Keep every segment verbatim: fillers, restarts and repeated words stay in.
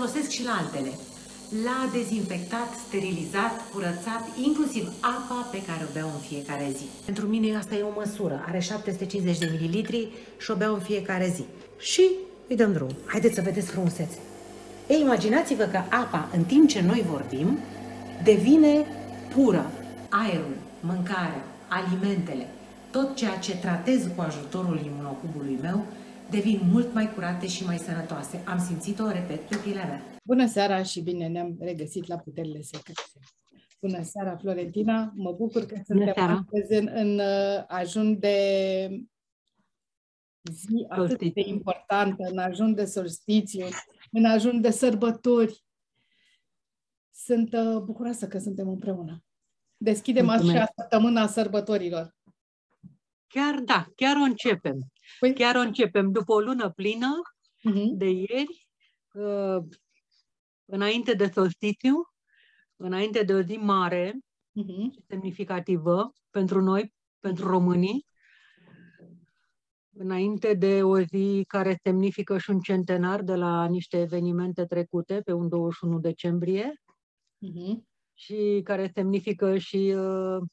folosesc și la altele. L-a dezinfectat, sterilizat, curățat, inclusiv apa pe care o beau în fiecare zi. Pentru mine asta e o măsură. Are șapte sute cincizeci de mililitri și o beau în fiecare zi. Și îi dăm drum. Haideți să vedeți frumusețe. Ei, imaginați-vă că apa, în timp ce noi vorbim, devine pură. Aerul, mâncarea, alimentele, tot ceea ce tratez cu ajutorul imunocubului meu, devin mult mai curate și mai sănătoase. Am simțit-o, repet, pe pielea mea. Bună seara și bine ne-am regăsit la Puterile Secrete. Bună seara, Florentina. Mă bucur că suntem astăzi în, în ajun de zi atât de importantă, în ajun de solstițiu, în ajun de sărbători. Sunt uh, bucuroasă că suntem împreună. Deschidem așa săptămâna sărbătorilor. Chiar da, chiar o începem. Păi... Chiar o începem după o lună plină uh-huh. de ieri, uh, înainte de solstițiu, înainte de o zi mare uh-huh. și semnificativă pentru noi, pentru românii, înainte de o zi care semnifică și un centenar de la niște evenimente trecute pe un douăzeci și unu decembrie uh-huh. și care semnifică și uh,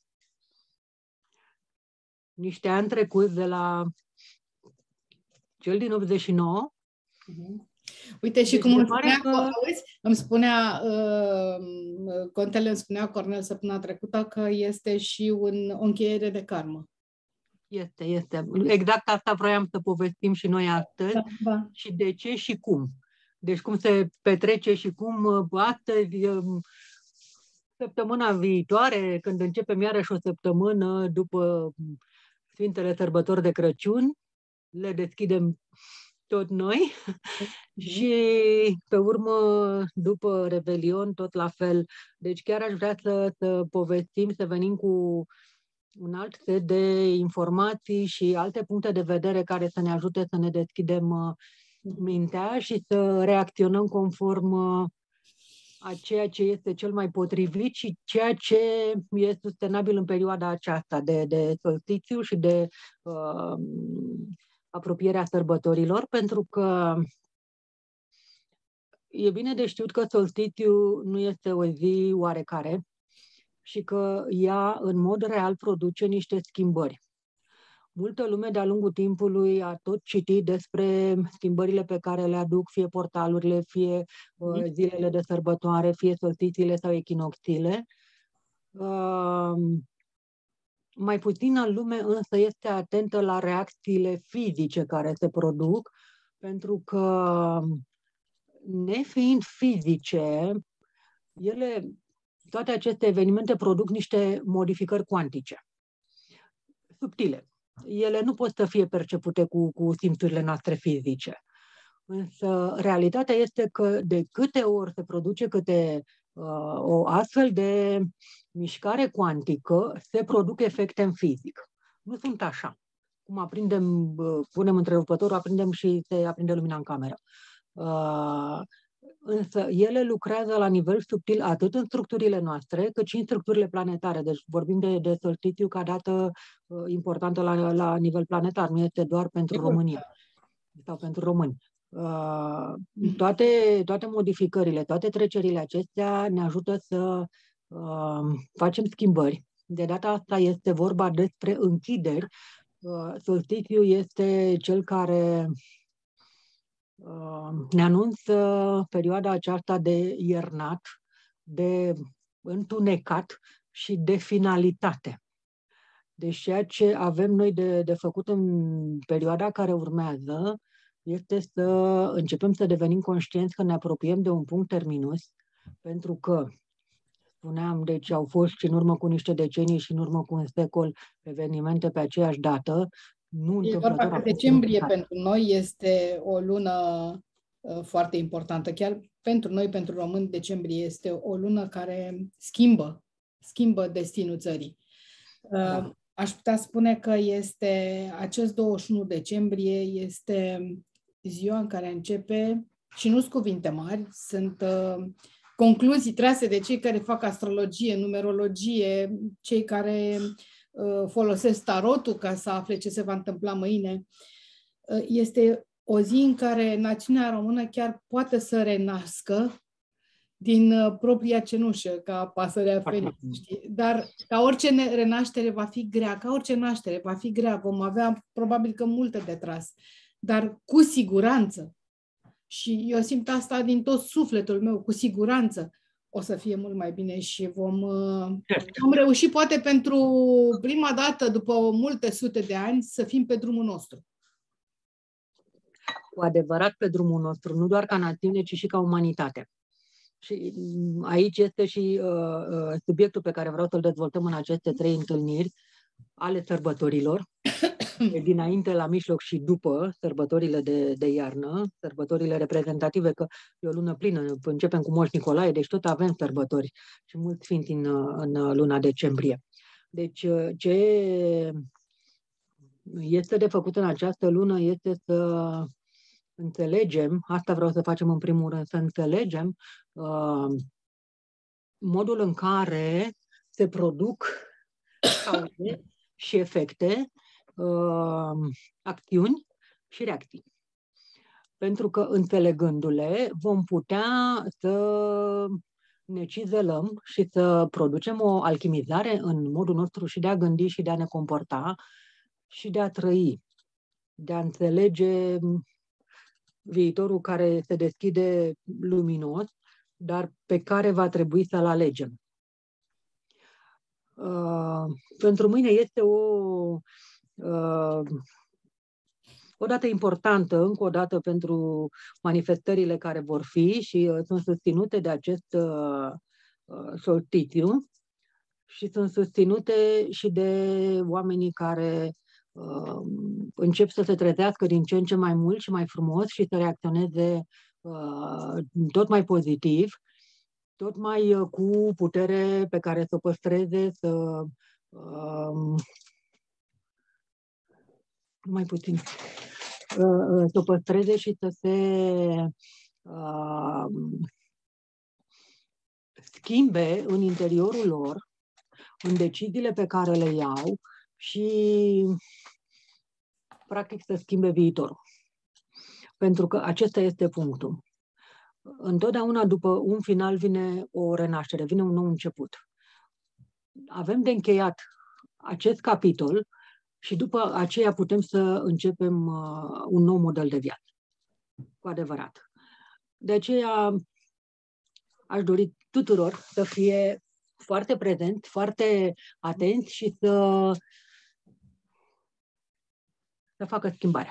niște ani trecuți de la cel din optzeci și nouă. Uh-huh. Uite, și deci cum îmi spunea, că... auzi, îmi spunea uh, contele îmi spunea Cornel săptămâna trecută că este și un, o încheiere de karmă. Este, este. Exact asta vroiam să povestim și noi astăzi. Da, da. Și de ce și cum. Deci cum se petrece și cum astăzi, săptămâna viitoare, când începem iarăși o săptămână după Sfintele Sărbători de Crăciun, le deschidem tot noi și pe urmă, după Revelion, tot la fel. Deci chiar aș vrea să, să povestim, să venim cu un alt set de informații și alte puncte de vedere care să ne ajute să ne deschidem mintea și să reacționăm conform a ceea ce este cel mai potrivit și ceea ce este sustenabil în perioada aceasta de, de solstițiu și de uh, apropierea sărbătorilor, pentru că e bine de știut că solstițiu nu este o zi oarecare și că ea în mod real produce niște schimbări. Multă lume de-a lungul timpului a tot citit despre schimbările pe care le aduc fie portalurile, fie uh, zilele de sărbătoare, fie solstițiile sau echinocțiile. Uh, mai puțină lume însă este atentă la reacțiile fizice care se produc, pentru că nefiind fizice, ele, toate aceste evenimente produc niște modificări cuantice, subtile. Ele nu pot să fie percepute cu, cu simțurile noastre fizice. Însă realitatea este că de câte ori se produce câte uh, o astfel de mișcare cuantică, se produc efecte în fizic. Nu sunt așa. Cum aprindem, uh, punem întrerupătorul, aprindem și se aprinde lumina în cameră. Uh, însă ele lucrează la nivel subtil atât în structurile noastre, cât și în structurile planetare. Deci vorbim de, de solstițiu ca dată uh, importantă la, la nivel planetar, nu este doar pentru România sau pentru români. Uh, toate, toate modificările, toate trecerile acestea ne ajută să uh, facem schimbări. De data asta este vorba despre închideri. Uh, solstițiu este cel care ne anunță perioada aceasta de iernat, de întunecat și de finalitate. Deci ceea ce avem noi de, de făcut în perioada care urmează este să începem să devenim conștienți că ne apropiem de un punct terminus, pentru că, spuneam, deci au fost și în urmă cu niște decenii și în urmă cu un secol evenimente pe aceeași dată. Nu e vorba că decembrie pentru noi este o lună uh, foarte importantă. Chiar pentru noi, pentru români, decembrie este o lună care schimbă, schimbă destinul țării. Uh, da. Aș putea spune că este acest douăzeci și unu decembrie este ziua în care începe, și nu sunt cuvinte mari, sunt uh, concluzii trase de cei care fac astrologie, numerologie, cei care folosesc tarotul ca să afle ce se va întâmpla mâine. Este o zi în care națiunea română chiar poate să renască din uh, propria cenușă, ca pasărea Fenix, știi? Dar ca orice ne- renaștere va fi grea, ca orice naștere va fi grea, vom avea probabil că multe de tras, dar cu siguranță, și eu simt asta din tot sufletul meu, cu siguranță o să fie mult mai bine și vom, uh, vom reuși poate pentru prima dată după multe sute de ani să fim pe drumul nostru. Cu adevărat pe drumul nostru, nu doar ca națiune, ci și ca umanitate. Și aici este și uh, uh, subiectul pe care vreau să-l dezvoltăm în aceste trei întâlniri ale sărbătorilor, dinainte, la mijloc și după sărbătorile de, de iarnă, sărbătorile reprezentative, că e o lună plină, începem cu Moș Nicolae, deci tot avem sărbători și mulți sfinți în, în luna decembrie. Deci ce este de făcut în această lună este să înțelegem, asta vreau să facem în primul rând, să înțelegem uh, modul în care se produc cauze și efecte, uh, acțiuni și reacții. Pentru că înțelegându-le vom putea să ne cizelăm și să producem o alchimizare în modul nostru și de a gândi și de a ne comporta și de a trăi, de a înțelege viitorul care se deschide luminos, dar pe care va trebui să-l alegem. Uh, pentru mine este o, uh, o dată importantă, încă o dată pentru manifestările care vor fi și uh, sunt susținute de acest uh, uh, solstițiu și sunt susținute și de oamenii care uh, încep să se trezească din ce în ce mai mult și mai frumos și să reacționeze uh, tot mai pozitiv, tot mai uh, cu putere pe care să o păstreze, să uh, mai puțin uh, să o păstreze și să se uh, schimbe în interiorul lor, în deciziile pe care le iau și practic să schimbe viitorul. Pentru că acesta este punctul. Întotdeauna după un final vine o renaștere, vine un nou început. Avem de încheiat acest capitol și după aceea putem să începem uh, un nou model de viață. Cu adevărat. De aceea aș dori tuturor să fie foarte prezenți, foarte atenți și să, să facă schimbarea.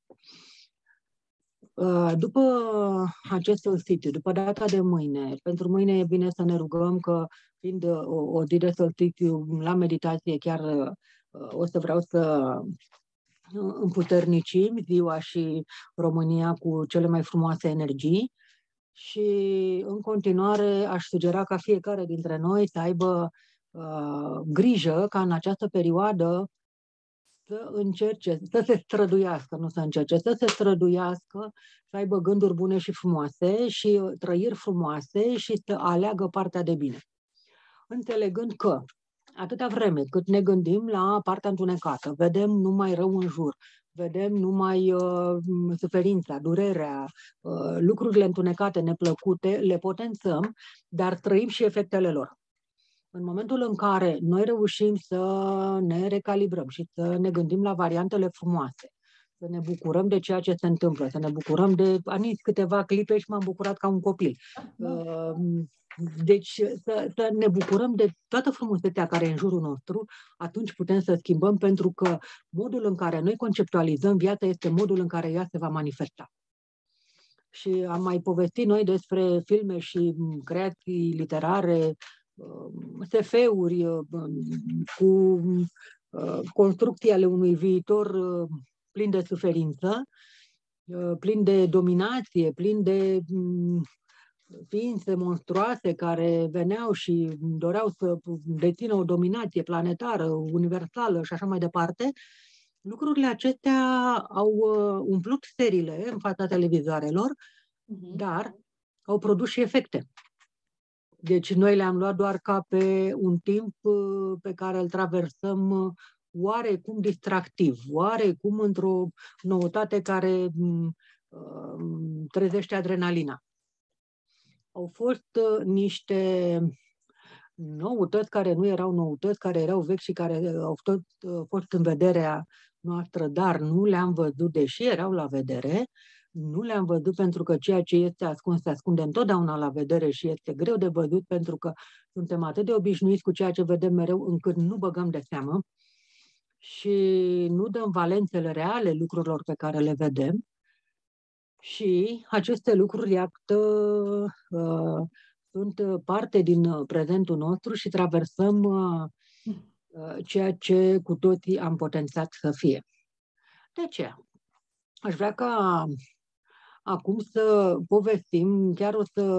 După acest solstițiu, după data de mâine, pentru mâine e bine să ne rugăm că, fiind o, o zi de solstițiu la meditație, chiar o să vreau să împuternicim ziua și România cu cele mai frumoase energii și în continuare aș sugera ca fiecare dintre noi să aibă uh, grijă ca în această perioadă să încerce, să se străduiască, nu să încerce, să se străduiască, să aibă gânduri bune și frumoase și trăiri frumoase și să aleagă partea de bine. Înțelegând că atâta vreme cât ne gândim la partea întunecată, vedem numai rău în jur, vedem numai uh, suferința, durerea, uh, lucrurile întunecate, neplăcute, le potențăm, dar trăim și efectele lor. În momentul în care noi reușim să ne recalibrăm și să ne gândim la variantele frumoase, să ne bucurăm de ceea ce se întâmplă, să ne bucurăm de aniți câteva clipe și m-am bucurat ca un copil. Uh, Deci să, să ne bucurăm de toată frumusețea care e în jurul nostru, atunci putem să schimbăm, pentru că modul în care noi conceptualizăm viața este modul în care ea se va manifesta. Și am mai povestit noi despre filme și creații literare, S F-uri cu construcții ale unui viitor plin de suferință, plin de dominație, plin de ființe monstruoase care veneau și doreau să dețină o dominație planetară, universală și așa mai departe. Lucrurile acestea au umplut seriile în fața televizoarelor, uh-huh. dar au produs și efecte. Deci noi le-am luat doar ca pe un timp pe care îl traversăm oarecum distractiv, oarecum într-o noutate care trezește adrenalina. Au fost uh, niște noutăți care nu erau noutăți, care erau vechi și care au tot, uh, fost în vederea noastră, dar nu le-am văzut, deși erau la vedere, nu le-am văzut pentru că ceea ce este ascuns se ascunde întotdeauna la vedere și este greu de văzut pentru că suntem atât de obișnuiți cu ceea ce vedem mereu încât nu băgăm de seamă și nu dăm valențele reale lucrurilor pe care le vedem. Și aceste lucruri, iată, uh, sunt parte din prezentul nostru și traversăm uh, uh, ceea ce cu toții am potențiat să fie. De ce? Aș vrea ca acum să povestim, chiar o să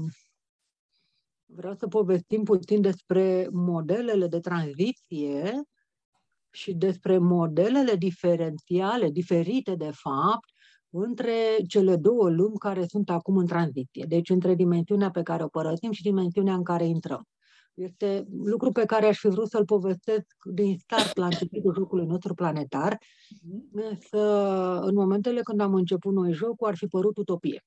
vreau să povestim puțin despre modelele de tranziție și despre modelele diferențiale, diferite de fapt, între cele două lumi care sunt acum în tranziție. Deci între dimensiunea pe care o părăsim și dimensiunea în care intrăm. Este lucru pe care aș fi vrut să-l povestesc din start la începutul jocului nostru planetar, însă în momentele când am început noi jocul ar fi părut utopie.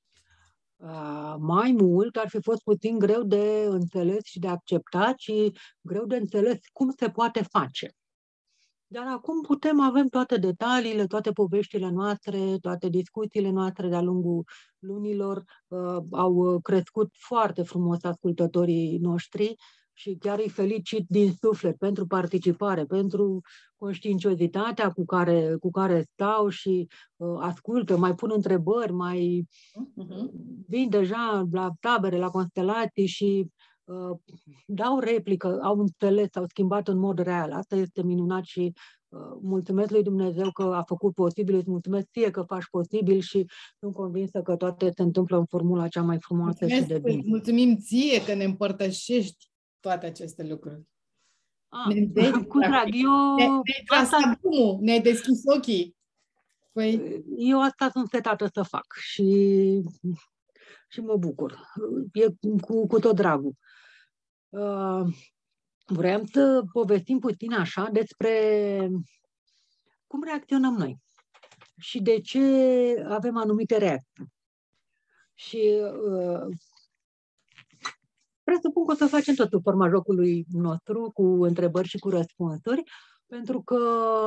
Uh, mai mult ar fi fost puțin greu de înțeles și de acceptat și greu de înțeles cum se poate face. Dar acum putem, avem toate detaliile, toate poveștile noastre, toate discuțiile noastre de-a lungul lunilor. Uh, au crescut foarte frumos ascultătorii noștri și chiar îi felicit din suflet pentru participare, pentru conștiinciozitatea cu care, cu care stau și uh, ascultă, mai pun întrebări, mai uh-huh. vin deja la tabere, la constelații și uh, dau replică, au înțeles, au schimbat în mod real. Asta este minunat și uh, mulțumesc lui Dumnezeu că a făcut posibil, îți mulțumesc ție că faci posibil și sunt convinsă că toate se întâmplă în formula cea mai frumoasă mulțumesc, și de bine. Mulțumim ție că ne împărtășești toate aceste lucruri. Ah, ne cu drag, eu... Ne-ai trasat drumul, ne-ai deschis ochii. Păi... Eu asta sunt setată să fac și, și mă bucur. E cu, cu tot dragul. Uh, vreau să povestim puțin așa despre cum reacționăm noi și de ce avem anumite reacții. Și uh, presupun că o să facem tot sub forma jocului nostru, cu întrebări și cu răspunsuri, pentru că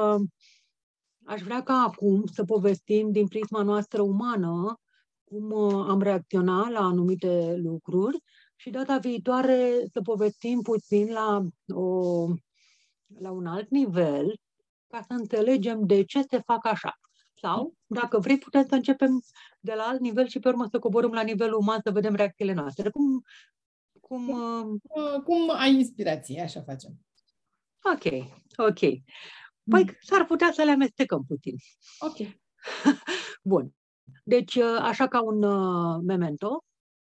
aș vrea ca acum să povestim din prisma noastră umană cum am reacționat la anumite lucruri și data viitoare să povestim puțin la, o, la un alt nivel ca să înțelegem de ce se fac așa. Sau, dacă vrei, putem să începem de la alt nivel și pe urmă să coborâm la nivelul uman să vedem reacțiile noastre. Cum Cum, uh... Cum ai inspirație, așa facem. Ok, ok. Păi mm. s-ar putea să le amestecăm puțin. Ok. Bun. Deci, așa ca un uh, memento,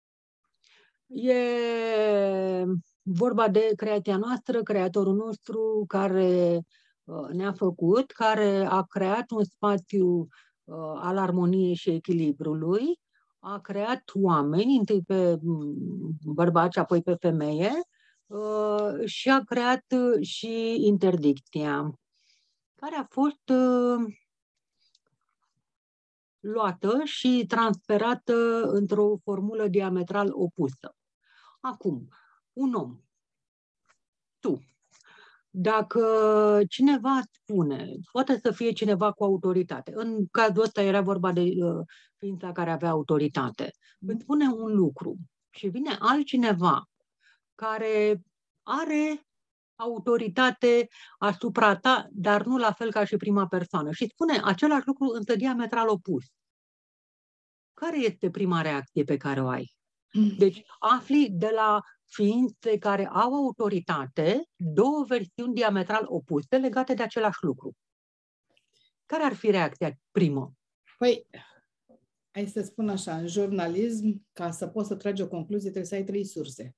e vorba de creația noastră, creatorul nostru care uh, ne-a făcut, care a creat un spațiu uh, al armoniei și echilibrului, a creat oameni, întâi pe bărbați, apoi pe femeie, uh, și a creat și interdicția, care a fost uh, luată și transferată într-o formulă diametral opusă. Acum, un om, tu, dacă cineva spune, poate să fie cineva cu autoritate, în cazul ăsta era vorba de uh, ființa care avea autoritate, îți spune un lucru și vine altcineva care are autoritate asupra ta, dar nu la fel ca și prima persoană și spune același lucru însă diametral opus. Care este prima reacție pe care o ai? Deci afli de la ființe care au autoritate două versiuni diametral opuse legate de același lucru. Care ar fi reacția primă? Păi, hai să spun așa, în jurnalism, ca să poți să tragi o concluzie, trebuie să ai trei surse.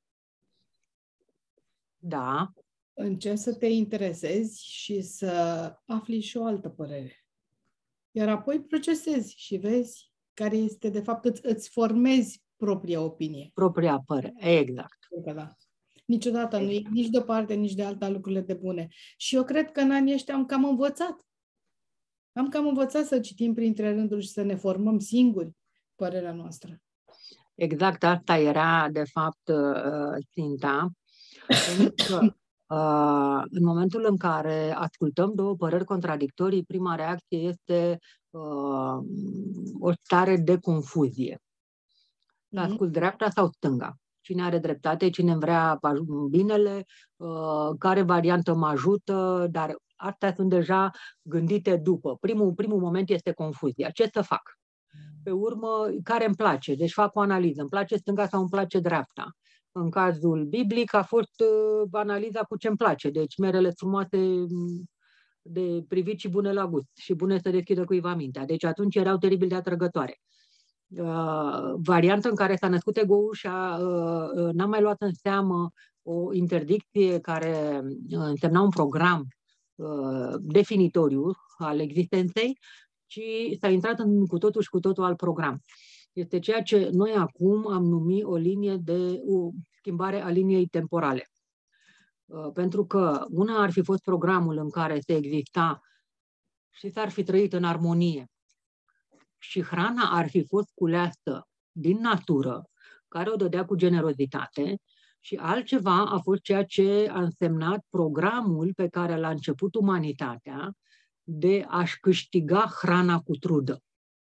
Da. Încerci să te interesezi și să afli și o altă părere. Iar apoi procesezi și vezi care este, de fapt, îți, îți formezi propria opinie. Propria părere, exact. Da. Niciodată nu e nici de o parte, nici de alta lucrurile de bune. Și eu cred că în anii ăștia am cam învățat. Am cam învățat să citim printre rânduri și să ne formăm singuri părerea noastră. Exact asta era, de fapt, ținta. Pentru că Uh, în momentul în care ascultăm două păreri contradictorii, prima reacție este uh, o stare de confuzie. Mm-hmm. Ascult dreapta sau stânga? Cine are dreptate, cine vrea binele, uh, care variantă mă ajută, dar astea sunt deja gândite după. Primul, primul moment este confuzia. Ce să fac? Pe urmă, care îmi place? Deci fac o analiză. Îmi place stânga sau îmi place dreapta? În cazul biblic a fost uh, analiza cu ce-mi place. Deci merele frumoase de privit și bune la gust. Și bune să deschidă cuiva mintea. Deci atunci erau teribil de atrăgătoare. Uh, varianta în care s-a născut ego-ul și a, uh, n-am mai luat în seamă o interdicție care însemna un program uh, definitoriu al existenței, ci s-a intrat în cu totul și cu totul alt program. Este ceea ce noi acum am numit o linie de o schimbare a liniei temporale. Pentru că una ar fi fost programul în care se exista și s-ar fi trăit în armonie și hrana ar fi fost culeasă din natură, care o dădea cu generozitate, și altceva a fost ceea ce a însemnat programul pe care l-a început umanitatea de a-și câștiga hrana cu trudă.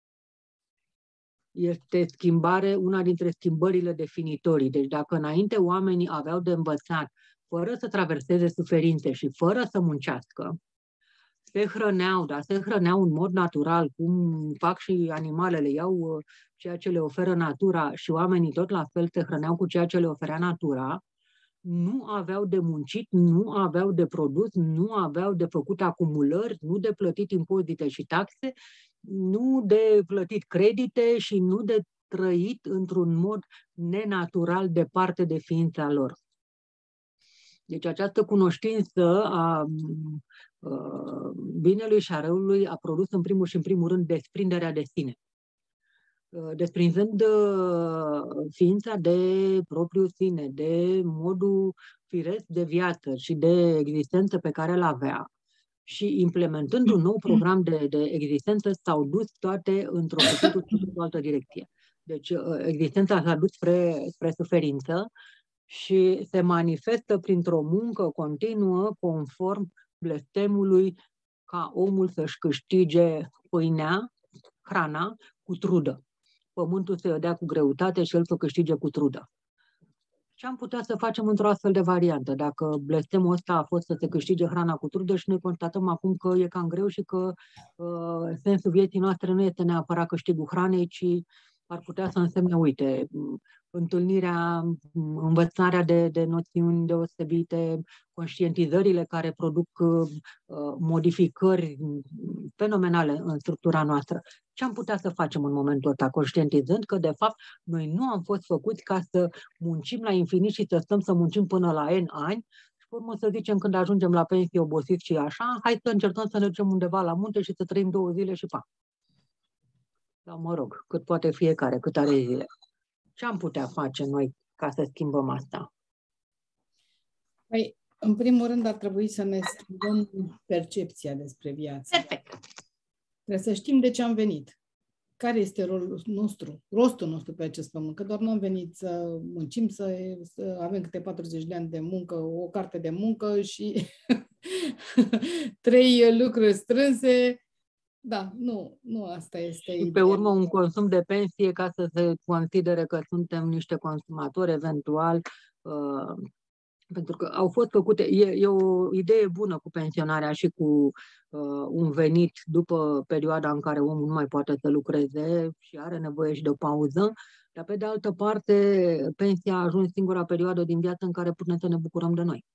Este schimbare, una dintre schimbările definitorii. Deci dacă înainte oamenii aveau de învățat fără să traverseze suferințe și fără să muncească, se hrăneau, dar se hrăneau în mod natural, cum fac și animalele, iau ceea ce le oferă natura și oamenii tot la fel se hrăneau cu ceea ce le oferea natura, nu aveau de muncit, nu aveau de produs, nu aveau de făcut acumulări, nu de plătit impozite și taxe, nu de plătit credite și nu de trăit într-un mod nenatural departe de ființa lor. Deci această cunoștință a, a binelui și a răului a produs în primul și în primul rând desprinderea de sine. Desprinzând ființa de propriul sine, de modul firesc de viață și de existență pe care îl avea, și implementând un nou program de, de existență, s-au dus toate într-o cu o altă direcție. Deci existența s-a dus spre, spre suferință și se manifestă printr-o muncă continuă conform blestemului ca omul să-și câștige pâinea, hrana, cu trudă. Pământul să-i dea cu greutate și el să câștige cu trudă. Ce am putea să facem într-o astfel de variantă? Dacă blestemul ăsta a fost să se câștige hrana cu trudă și noi constatăm acum că e cam greu și că uh, sensul vieții noastre nu este neapărat câștigul hranei, ci ar putea să însemne, uite, întâlnirea, învățarea de, de noțiuni deosebite, conștientizările care produc uh, modificări fenomenale în structura noastră. Ce am putea să facem în momentul ăsta, conștientizând că, de fapt, noi nu am fost făcuți ca să muncim la infinit și să stăm să muncim până la N ani și, pe urmă, să zicem, când ajungem la pensie obosiți și așa, hai să încercăm să ne ducem undeva la munte și să trăim două zile și pa. Sau, mă rog, cât poate fiecare, cât are zile. Ce am putea face noi ca să schimbăm asta? Păi, în primul rând, ar trebui să ne schimbăm percepția despre viață. Perfect. Trebuie să știm de ce am venit. Care este rolul nostru, rostul nostru pe acest pământ. Că doar nu am venit să muncim, să, să avem câte patruzeci de ani de muncă, o carte de muncă și trei lucruri strânse. Da, nu, nu asta este ideea. Și pe urmă un consum de pensie ca să se considere că suntem niște consumatori eventual, uh, pentru că au fost făcute, e, e o idee bună cu pensionarea și cu uh, un venit după perioada în care omul nu mai poate să lucreze și are nevoie și de o pauză, dar pe de altă parte pensia a ajuns singura perioadă din viață în care putem să ne bucurăm de noi.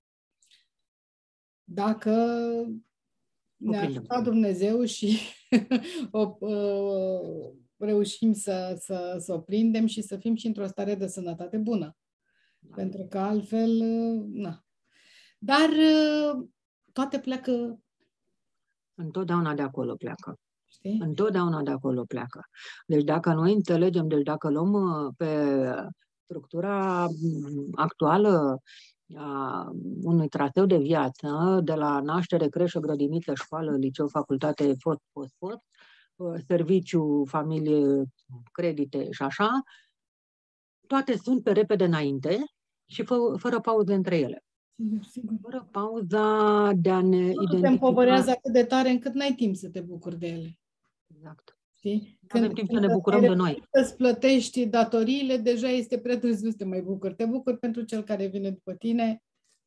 Dacă ne-a ajutat Dumnezeu și o, uh, reușim să, să, să o prindem și să fim și într-o stare de sănătate bună. Da. Pentru că altfel, uh, na. Dar uh, toate pleacă. Întotdeauna de acolo pleacă. Știi? Întotdeauna de acolo pleacă. Deci dacă noi înțelegem, deci dacă luăm pe structura actuală a unui traseu de viață, de la naștere, creșă, grădiniță, școală, liceu, facultate, fost, fost, fost, serviciu, familie, credite și așa, toate sunt pe repede înainte și fă, fără pauze între ele. Sigur, sigur. Fără pauza de a ne Totul te identifica. împovărează atât de tare încât n-ai timp să te bucuri de ele. Exact. Știi? Nu avem timp să ne bucurăm de noi. Să-ți plătești datoriile, deja este prea târziu să te mai bucuri. Te bucuri pentru cel care vine după tine.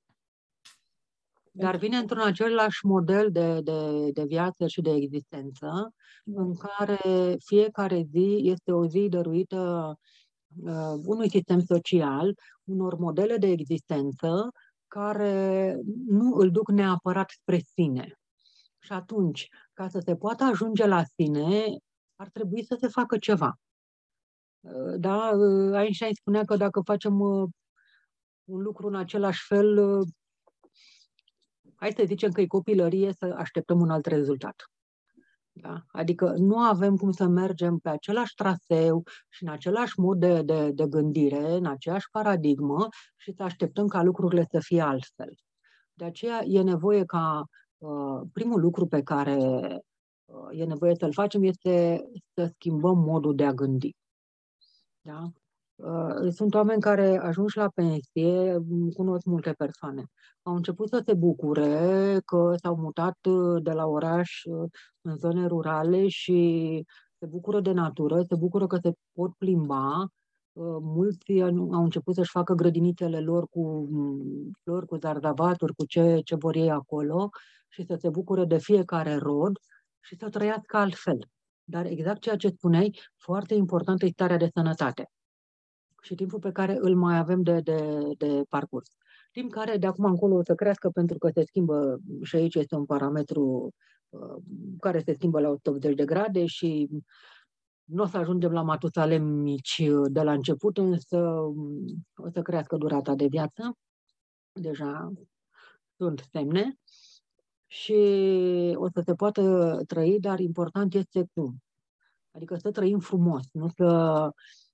Dar vine într-un același model de, de, de viață și de existență, mm. în care fiecare zi este o zi dăruită uh, unui sistem social, unor modele de existență care nu îl duc neapărat spre sine. Și atunci, ca să se poată ajunge la sine, ar trebui să se facă ceva. Uh, da? Einstein spunea că dacă facem uh, un lucru în același fel, uh, hai să zicem că e copilărie să așteptăm un alt rezultat. Da? Adică nu avem cum să mergem pe același traseu și în același mod de, de, de gândire, în aceeași paradigmă și să așteptăm ca lucrurile să fie altfel. De aceea e nevoie ca uh, primul lucru pe care uh, e nevoie să-l facem este să schimbăm modul de a gândi. Da? Sunt oameni care ajunși la pensie, cunosc multe persoane. Au început să se bucure că s-au mutat de la oraș în zone rurale și se bucură de natură, se bucură că se pot plimba. Mulți au început să-și facă grădinițele lor cu flori, cu zarzavaturi, cu ce, ce vor ei acolo și să se bucure de fiecare rod și să trăiască altfel. Dar exact ceea ce spuneai, foarte importantă e starea de sănătate și timpul pe care îl mai avem de, de, de parcurs. Timp care de acum încolo o să crească pentru că se schimbă, și aici este un parametru uh, care se schimbă la o sută optzeci de grade și nu o să ajungem la Matusalem mici de la început, însă o să crească durata de viață. Deja sunt semne și o să se poată trăi, dar important este cum. Adică să trăim frumos, nu să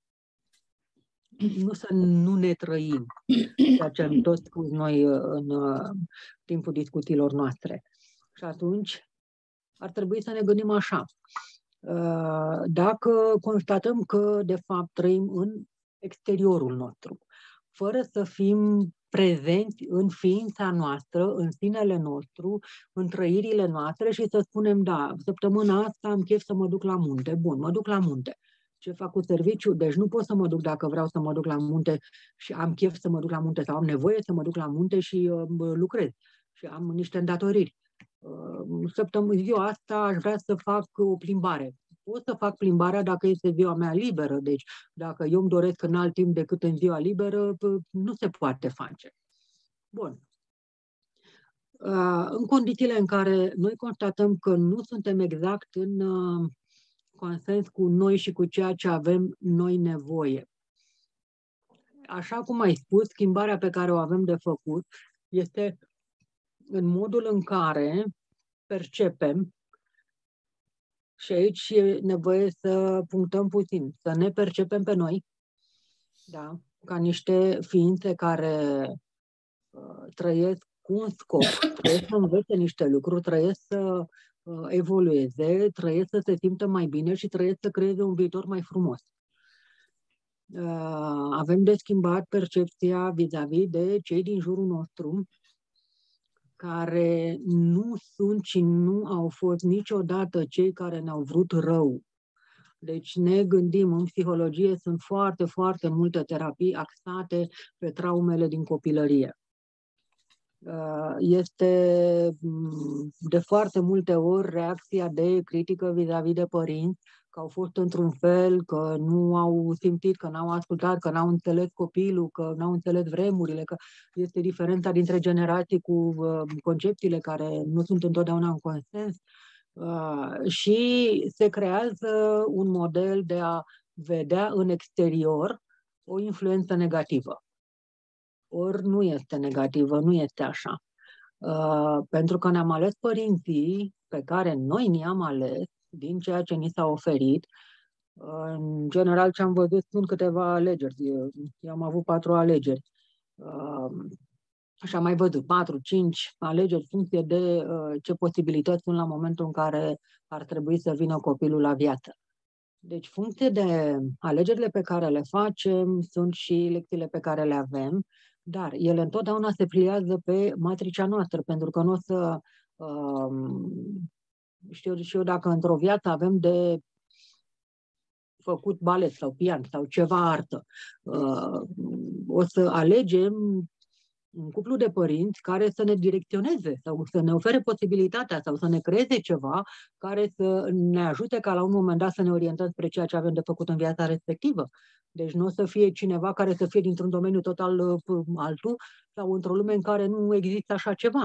nu să nu ne trăim, ceea ce am tot spus noi în timpul discuțiilor noastre. Și atunci ar trebui să ne gândim așa. Dacă constatăm că, de fapt, trăim în exteriorul nostru, fără să fim prezenți în ființa noastră, în sinele nostru, în trăirile noastre și să spunem, da, săptămâna asta am chef să mă duc la munte. Bun, mă duc la munte. Ce fac cu serviciu? Deci nu pot să mă duc dacă vreau să mă duc la munte și am chef să mă duc la munte sau am nevoie să mă duc la munte și uh, lucrez și am niște îndatoriri. Uh, săptămâna, ziua asta aș vrea să fac o plimbare. Pot să fac plimbarea dacă este ziua mea liberă, deci dacă eu îmi doresc în alt timp decât în ziua liberă, nu se poate face. Bun. Uh, în condițiile în care noi constatăm că nu suntem exact în uh, consens cu noi și cu ceea ce avem noi nevoie. Așa cum ai spus, schimbarea pe care o avem de făcut este în modul în care percepem, și aici e nevoie să punctăm puțin, să ne percepem pe noi, da? Ca niște ființe care uh, trăiesc cu un scop, trăiesc să învețe niște lucruri, trăiesc să evolueze, trăiesc să se simtă mai bine și trăiesc să creeze un viitor mai frumos. Avem de schimbat percepția vis-a-vis de cei din jurul nostru care nu sunt și nu au fost niciodată cei care ne-au vrut rău. Deci ne gândim, în psihologie sunt foarte, foarte multe terapii axate pe traumele din copilărie. Este de foarte multe ori reacția de critică vis-a-vis de părinți, că au fost într-un fel, că nu au simțit, că n-au ascultat, că n-au înțeles copilul, că n-au înțeles vremurile, că este diferența dintre generații cu concepțiile care nu sunt întotdeauna în consens. Și se creează un model de a vedea în exterior o influență negativă. Ori nu este negativă, nu este așa. Uh, pentru că ne-am ales părinții pe care noi ne-am ales din ceea ce ni s-a oferit. Uh, în general, ce am văzut sunt câteva alegeri. Eu, eu am avut patru alegeri. Uh, Și am mai văzut patru, cinci alegeri, funcție de uh, ce posibilități sunt la momentul în care ar trebui să vină copilul la viață. Deci, funcție de alegerile pe care le facem, sunt și lecțiile pe care le avem, dar ele întotdeauna se pliază pe matricea noastră, pentru că nu o să... Uh, știu și eu dacă într-o viață avem de făcut balet sau pian sau ceva artă, uh, o să alegem un cuplu de părinți care să ne direcționeze sau să ne ofere posibilitatea sau să ne creeze ceva care să ne ajute ca la un moment dat să ne orientăm spre ceea ce avem de făcut în viața respectivă. Deci nu o să fie cineva care să fie dintr-un domeniu total uh, altul sau într-o lume în care nu există așa ceva.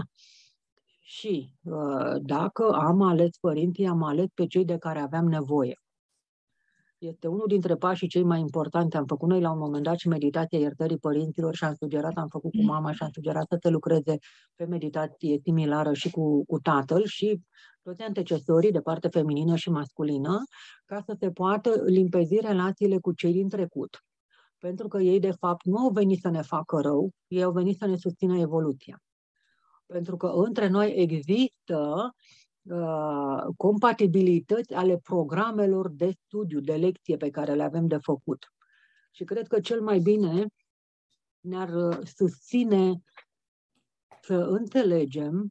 Și uh, dacă am ales părinții, am ales pe cei de care aveam nevoie. Este unul dintre pașii cei mai importanti. Am făcut noi la un moment dat și meditația iertării părinților și am sugerat, am făcut cu mama și am sugerat să se lucreze pe meditație similară și cu, cu tatăl și toți antecesorii de parte feminină și masculină, ca să se poată limpezi relațiile cu cei din trecut. Pentru că ei, de fapt, nu au venit să ne facă rău, ei au venit să ne susțină evoluția. Pentru că între noi există Uh, compatibilități ale programelor de studiu, de lecție pe care le avem de făcut. Și cred că cel mai bine ne-ar susține să înțelegem,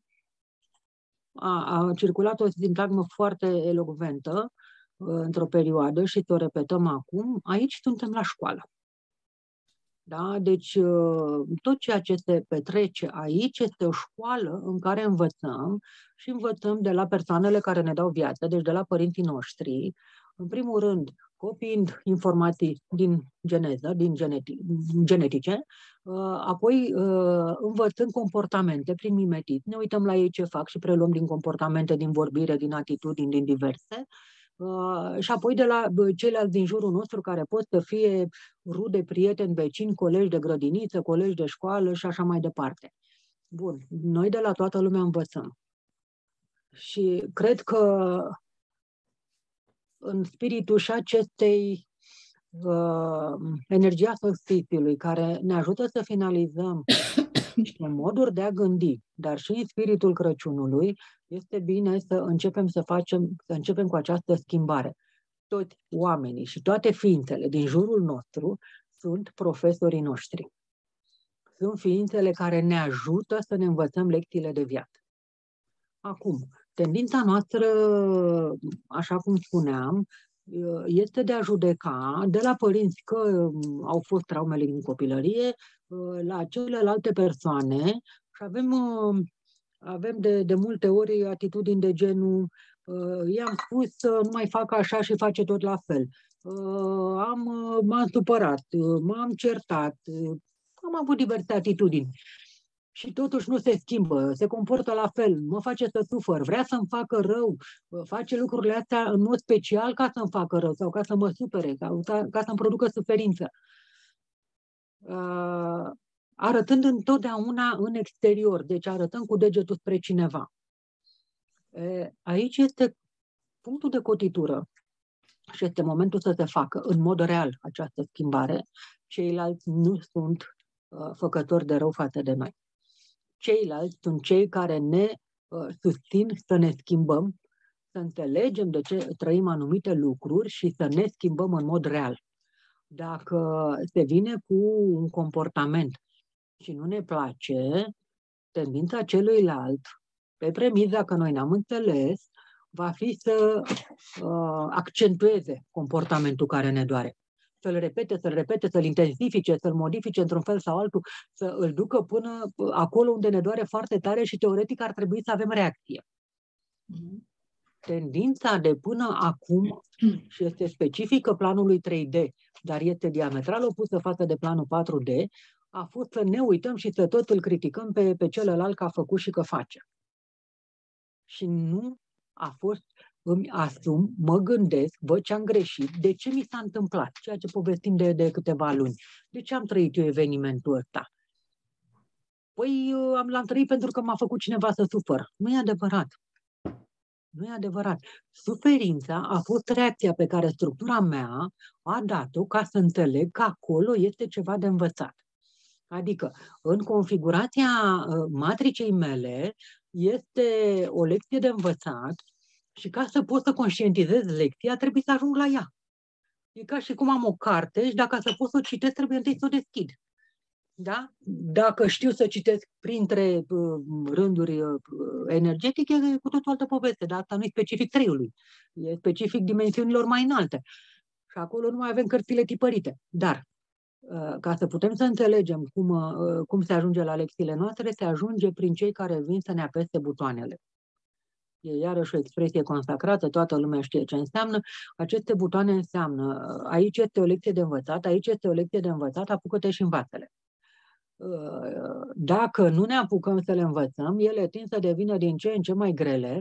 a, a circulat o sintagmă foarte elocventă uh, într-o perioadă și o repetăm acum, aici suntem la școală. Da? Deci tot ceea ce se petrece aici este o școală în care învățăm și învățăm de la persoanele care ne dau viață, deci de la părinții noștri, în primul rând copiind informații din geneză, din geneti- genetice, apoi învățând comportamente prin mimetism, ne uităm la ei ce fac și preluăm din comportamente, din vorbire, din atitudini, din diverse, Uh, și apoi de la ceilalți din jurul nostru care pot să fie rude, prieteni, vecini, colegi de grădiniță, colegi de școală și așa mai departe. Bun, noi de la toată lumea învățăm. Și cred că în spiritul și acestei uh, energia solstițiului care ne ajută să finalizăm niște moduri de a gândi, dar și în spiritul Crăciunului, este bine să începem să facem, să începem cu această schimbare. Toți oamenii și toate ființele din jurul nostru sunt profesorii noștri. Sunt ființele care ne ajută să ne învățăm lecțiile de viață. Acum, tendința noastră, așa cum spuneam, este de a judeca de la părinți că au fost traumele din copilărie, la celelalte persoane și avem, avem de, de multe ori atitudini de genul i-am spus să nu mai fac așa și face tot la fel. Am, m-am supărat, m-am certat, am avut diverse atitudini. Și totuși nu se schimbă, se comportă la fel, mă face să sufăr, vrea să-mi facă rău, face lucrurile astea în mod special ca să-mi facă rău sau ca să mă supere, ca, ca să-mi producă suferință. Uh, arătând întotdeauna în exterior, deci arătăm cu degetul spre cineva. E, aici este punctul de cotitură și este momentul să se facă în mod real această schimbare. Ceilalți nu sunt uh, făcători de rău față de noi. Ceilalți sunt cei care ne uh, susțin să ne schimbăm, să înțelegem de ce trăim anumite lucruri și să ne schimbăm în mod real. Dacă se vine cu un comportament și nu ne place, tendința celuilalt, pe premiza că noi ne-am înțeles, va fi să uh, accentueze comportamentul care ne doare. Să-l repete, să-l repete, să-l intensifice, să-l modifice într-un fel sau altul, să îl ducă până acolo unde ne doare foarte tare și teoretic ar trebui să avem reacție. Mm-hmm. Tendința de până acum, și este specifică planului trei D, dar este diametral opusă față de planul patru D, a fost să ne uităm și să tot îl criticăm pe, pe celălalt că a făcut și că face. Și nu a fost, îmi asum, mă gândesc, văd ce am greșit, de ce mi s-a întâmplat, ceea ce povestim de, de câteva luni. De ce am trăit eu evenimentul ăsta? Păi am, l-am trăit pentru că m-a făcut cineva să sufăr. Nu e adevărat. Nu e adevărat. Suferința a fost reacția pe care structura mea a dat-o ca să înțeleg că acolo este ceva de învățat. Adică, în configurația matricei mele este o lecție de învățat și ca să pot să conștientizez lecția, trebuie să ajung la ea. E ca și cum am o carte și dacă să pot să o citesc, trebuie întâi să o deschid. Da? Dacă știu să citesc printre uh, rânduri uh, energetice, e cu totul altă poveste, dar asta nu e specific treiului, e specific dimensiunilor mai înalte. Și acolo nu mai avem cărțile tipărite. Dar, uh, ca să putem să înțelegem cum, uh, cum se ajunge la lecțiile noastre, se ajunge prin cei care vin să ne apese butoanele. E iarăși o expresie consacrată, toată lumea știe ce înseamnă. Aceste butoane înseamnă, aici este o lecție de învățat, aici este o lecție de învățat, apucă-te și învață-le. Dacă nu ne apucăm să le învățăm, ele tind să devină din ce în ce mai grele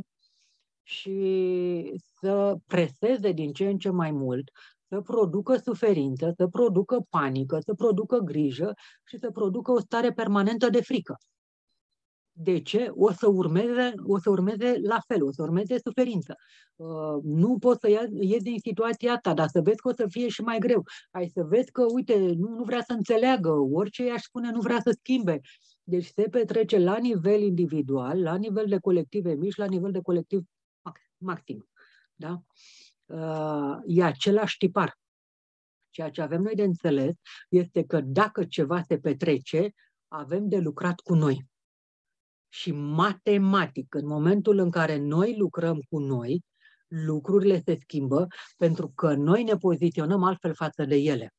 și să preseze din ce în ce mai mult, să producă suferință, să producă panică, să producă grijă și să producă o stare permanentă de frică. De ce? O să urmeze, o să urmeze la fel, o să urmeze suferință. Uh, nu poți să ies din situația ta, dar să vezi că o să fie și mai greu. Ai să vezi că, uite, nu, nu vrea să înțeleagă, orice i-aș spune nu vrea să schimbe. Deci se petrece la nivel individual, la nivel de colective mici, la nivel de colectiv maxim. Da? Uh, e același tipar. Ceea ce avem noi de înțeles este că dacă ceva se petrece, avem de lucrat cu noi. Și matematic, în momentul în care noi lucrăm cu noi, lucrurile se schimbă pentru că noi ne poziționăm altfel față de ele.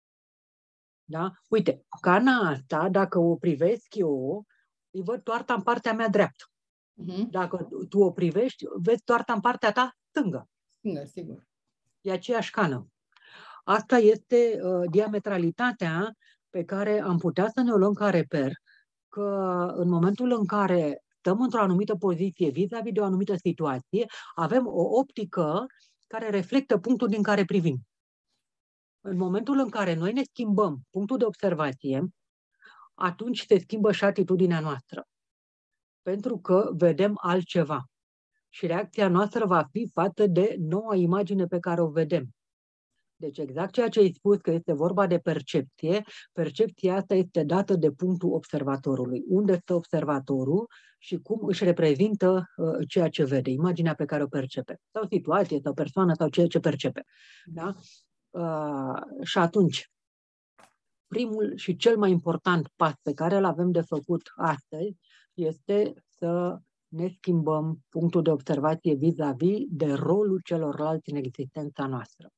Da? Uite, cana asta, dacă o privesc eu, îi văd toarta în partea mea dreaptă. Uh-huh. Dacă tu o privești, vezi toarta în partea ta stângă. Stângă, sigur. E aceeași cană. Asta este uh, diametralitatea pe care am putea să ne o luăm ca reper, că în momentul în care stăm într-o anumită poziție vis-a-vis de o anumită situație, avem o optică care reflectă punctul din care privim. În momentul în care noi ne schimbăm punctul de observație, atunci se schimbă și atitudinea noastră. Pentru că vedem altceva. Și reacția noastră va fi față de noua imagine pe care o vedem. Deci exact ceea ce ai spus, că este vorba de percepție, percepția asta este dată de punctul observatorului. Unde stă observatorul și cum își reprezintă uh, ceea ce vede, imaginea pe care o percepe. Sau situație, sau persoană, sau ceea ce percepe. Da? Uh, și atunci, primul și cel mai important pas pe care îl avem de făcut astăzi este să ne schimbăm punctul de observație vis-a-vis de rolul celorlalți în existența noastră.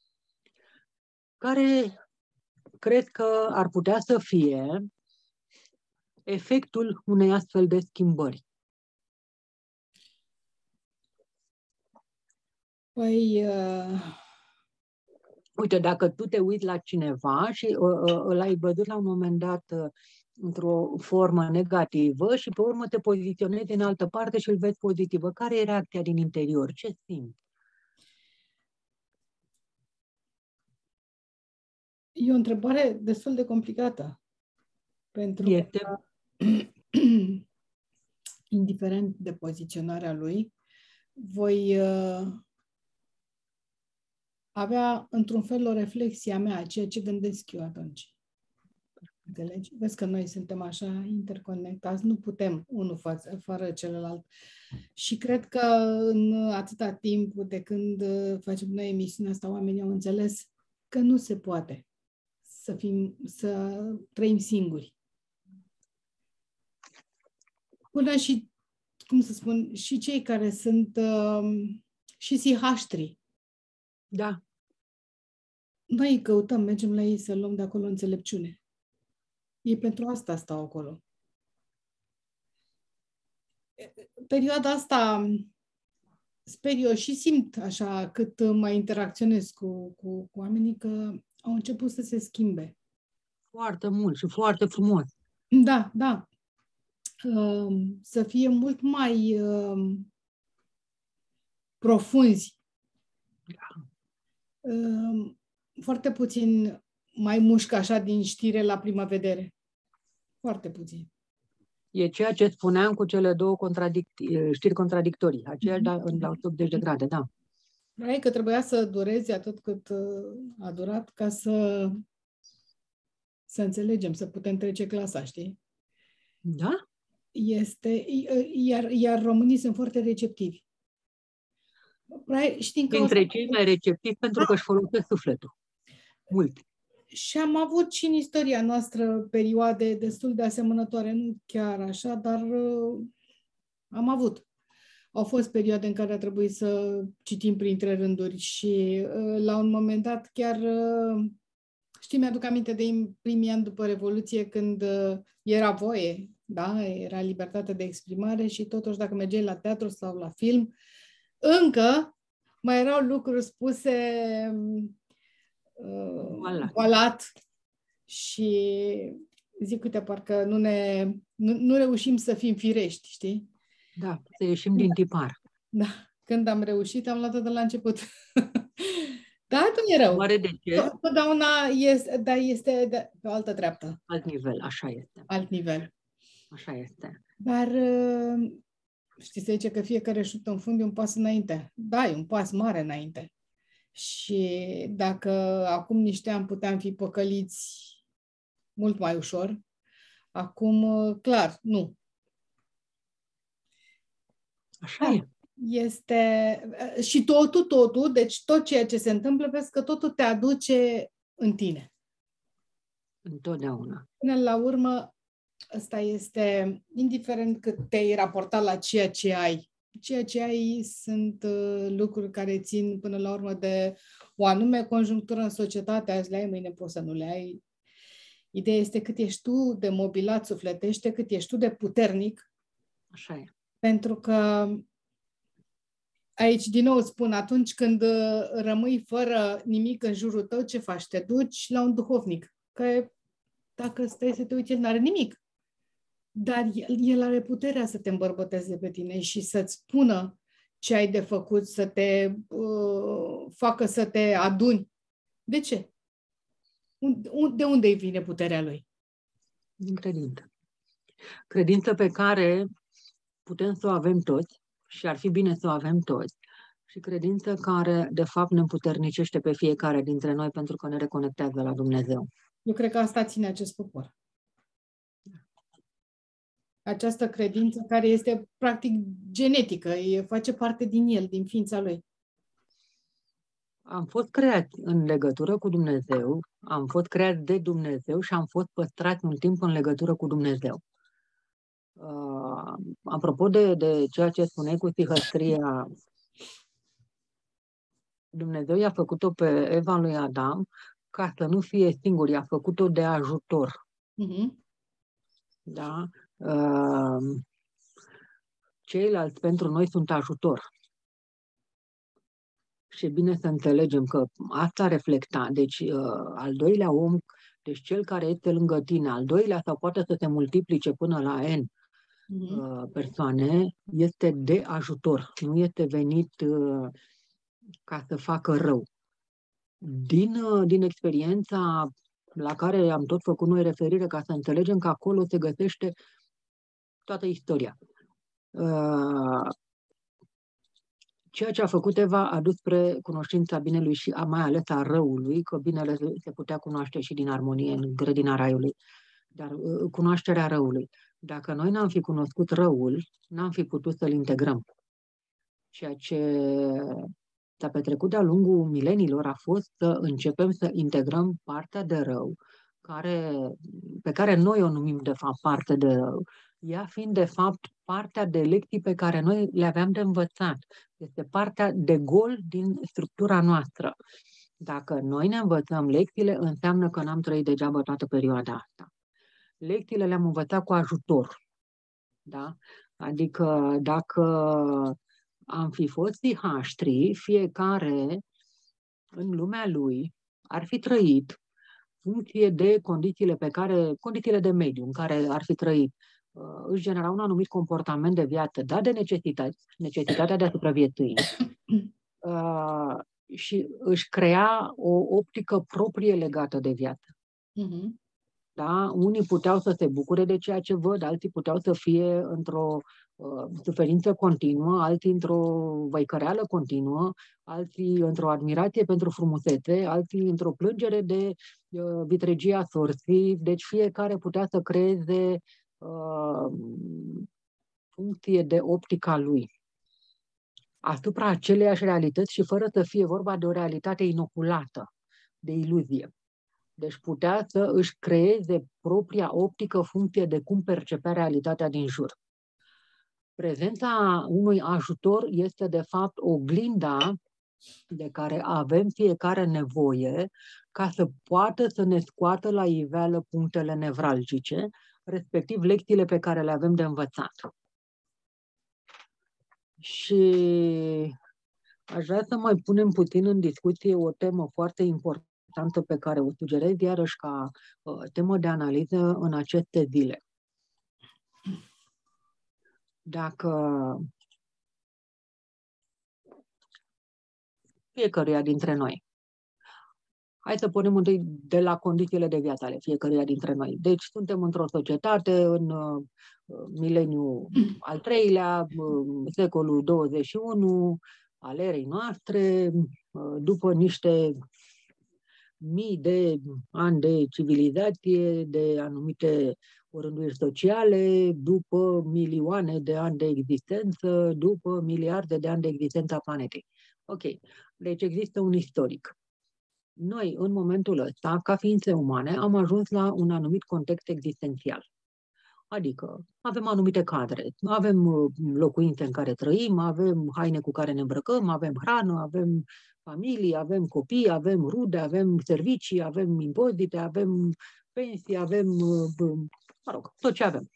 Care cred că ar putea să fie efectul unei astfel de schimbări? Păi, uh... uite, dacă tu te uiți la cineva și uh, uh, l-ai văzut la un moment dat uh, într-o formă negativă și pe urmă te poziționezi în altă parte și îl vezi pozitivă, care e reacția din interior? Ce simți? E o întrebare destul de complicată. Pentru este... că, indiferent de poziționarea lui, voi uh, avea într-un fel o reflexie a mea, ceea ce gândesc eu atunci. Înțelegi? Vezi că noi suntem așa interconectați, nu putem unul față, fără celălalt. Și cred că în atâta timp de când facem noi emisiunea asta, oamenii au înțeles că nu se poate să fim, să trăim singuri. Până și, cum să spun, și cei care sunt uh, și sihaștri. Da. Noi îi căutăm, mergem la ei să luăm de acolo înțelepciune. Ei pentru asta stau acolo. Perioada asta, sper eu și simt așa, cât mai interacționez cu, cu, cu oamenii, că au început să se schimbe. Foarte mult și foarte frumos. Da, da. Uh, să fie mult mai uh, profunzi. Uh, foarte puțin mai mușcă așa din știre la prima vedere. Foarte puțin. E ceea ce spuneam cu cele două contradic- știri contradictorii. Aceeași mm-hmm. la o sută optzeci de grade, da. Da, că trebuia să dureze atât cât a durat ca să să înțelegem, să putem trece clasa, știi? Da? Este, iar, iar românii sunt foarte receptivi. Știm că Dintre cei mai receptivi pentru că își folosesc sufletul. Mult. Și am avut și în istoria noastră perioade destul de asemănătoare, nu chiar așa, dar uh, am avut. Au fost perioade în care a trebuit să citim printre rânduri și uh, la un moment dat chiar, uh, știi, mi-aduc aminte de primii ani după Revoluție când uh, era voie, da? Era libertate de exprimare și totuși dacă mergeai la teatru sau la film, încă mai erau lucruri spuse uh, balat și zic, uite, parcă nu, ne, nu, nu reușim să fim firești, știi? Da, să ieșim din tipar. Da, când am reușit, am luat-o de la început. Da, nu e rău. Oare de ce? Totdeauna este, dar este de, pe o altă treaptă. Alt nivel, așa este. Alt nivel. Așa este. Dar știi, se zice că fiecare șut în fund e un pas înainte. Da, e un pas mare înainte. Și dacă acum niște ani puteam fi păcăliți mult mai ușor, acum, clar, nu. Așa da. e. Este și totul, totul, deci tot ceea ce se întâmplă, vezi că totul te aduce în tine. Întotdeauna. Până la urmă, ăsta este, indiferent cât te-ai raportat la ceea ce ai, ceea ce ai sunt uh, lucruri care țin până la urmă de o anume conjunctură în societate, azi le ai, mâine poți să nu le ai. Ideea este cât ești tu de mobilat sufletește, cât ești tu de puternic. Așa e. Pentru că aici, din nou spun, atunci când rămâi fără nimic în jurul tău, ce faci? Te duci la un duhovnic. Că dacă stai să te uiți, el n-are nimic. Dar el, el are puterea să te îmbărbăteze pe tine și să-ți spună ce ai de făcut, să te uh, facă să te aduni. De ce? De unde îi vine puterea lui? Din credință. Credință pe care putem să o avem toți și ar fi bine să o avem toți. Și credință care, de fapt, ne împuternicește pe fiecare dintre noi pentru că ne reconectează la Dumnezeu. Eu cred că asta ține acest popor. Această credință care este, practic, genetică, e, face parte din el, din ființa lui. Am fost creați în legătură cu Dumnezeu, am fost creați de Dumnezeu și am fost păstrați un timp în legătură cu Dumnezeu. Uh, apropo de, de ceea ce spuneai cu sihăstria, Dumnezeu i-a făcut-o pe Eva lui Adam ca să nu fie singur, i-a făcut-o de ajutor. Uh-huh. Da? Uh, ceilalți pentru noi sunt ajutor. Și e bine să înțelegem că asta reflecta. Deci, uh, al doilea om, deci cel care este lângă tine, al doilea sau poate să se multiplice până la N uh, persoane, este de ajutor. Nu este venit uh, ca să facă rău. Din, uh, din experiența la care am tot făcut noi referire, ca să înțelegem că acolo se găsește toată istoria. Uh, Ceea ce a făcut Eva a dus spre cunoștința binelui și a, mai ales a răului, că binele se putea cunoaște și din armonie în grădina raiului, dar uh, cunoașterea răului. Dacă noi n-am fi cunoscut răul, n-am fi putut să-l integrăm. Ceea ce s-a petrecut de-a lungul mileniilor a fost să începem să integrăm partea de rău, care, pe care noi o numim de fapt parte de rău, ea fiind de fapt partea de lecții pe care noi le aveam de învățat. Este partea de gol din structura noastră. Dacă noi ne învățăm lecțiile, înseamnă că n-am trăit degeaba toată perioada asta. Lecțiile le-am învățat cu ajutor. Da? Adică dacă am fi fost sihaștri, fiecare în lumea lui ar fi trăit funcție de condițiile pe care, condițiile de mediu în care ar fi trăit. Își genera un anumit comportament de viață, dat de necesitate, necesitatea de a supraviețui uh, și își crea o optică proprie legată de viață. Uh-huh. Da? Unii puteau să se bucure de ceea ce văd, alții puteau să fie într-o uh, suferință continuă, alții într-o văicăreală continuă, alții într-o admirație pentru frumusețe, alții într-o plângere de uh, vitregia sorții. Deci fiecare putea să creeze uh, funcție de optica lui asupra aceleiași realități și fără să fie vorba de o realitate inoculată, de iluzie. Deci putea să își creeze propria optică funcție de cum percepea realitatea din jur. Prezența unui ajutor este de fapt oglinda de care avem fiecare nevoie ca să poată să ne scoată la iveală punctele nevralgice, respectiv lecțiile pe care le avem de învățat. Și aș vrea să mai punem puțin în discuție o temă foarte importantă pe care o sugerez iarăși ca uh, temă de analiză în aceste zile. Dacă fiecăruia dintre noi, hai să punem întâi de la condițiile de viață ale fiecăruia dintre noi. Deci suntem într-o societate în uh, mileniul al treilea, uh, secolul douăzeci și unu, al erei noastre, uh, după niște mii de ani de civilizație, de anumite rânduiri sociale, după milioane de ani de existență, după miliarde de ani de existență a planetei. Ok, deci există un istoric. Noi, în momentul ăsta, ca ființe umane, am ajuns la un anumit context existențial. Adică avem anumite cadre, avem locuințe în care trăim, avem haine cu care ne îmbrăcăm, avem hrană, avem familie, avem copii, avem rude, avem servicii, avem impozite, avem pensii, avem, mă rog, tot ce avem.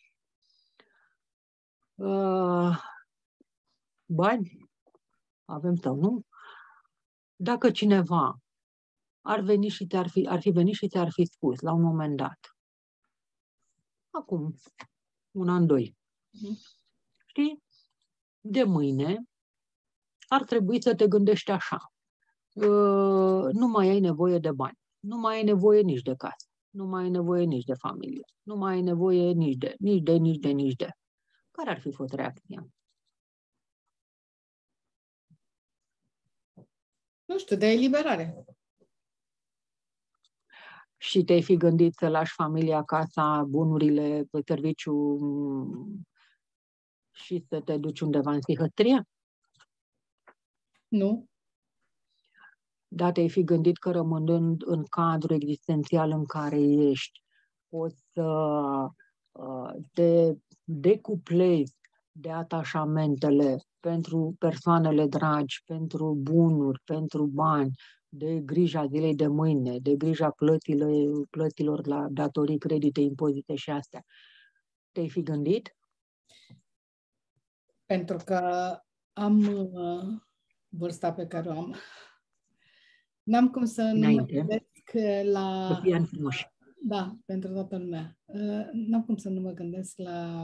Bani avem sau nu? Dacă cineva ar veni și ți-ar fi, ar fi venit și ți-ar fi spus la un moment dat, acum un an, doi, știi, de mâine ar trebui să te gândești așa. Nu mai ai nevoie de bani, nu mai ai nevoie nici de casă, nu mai ai nevoie nici de familie, nu mai ai nevoie nici de, nici de, nici de, nici de. Care ar fi fost reacția? Nu știu, de eliberare. Și te-ai fi gândit să lași familia, casa, bunurile, pe serviciu și să te duci undeva în sihăstrie? Nu. Da, te-ai fi gândit că rămânând în cadrul existențial în care ești, poți să uh, te decuplezi de atașamentele pentru persoanele dragi, pentru bunuri, pentru bani, de grija zilei de mâine, de grija plăților, plăților la datorii, credite, impozite și astea. Te-ai fi gândit? Pentru că am uh, vârsta pe care o am. N-am cum să nu mă gândesc la... Să fie ani frumoși. Da, pentru toată lumea. Uh, n-am cum să nu mă gândesc la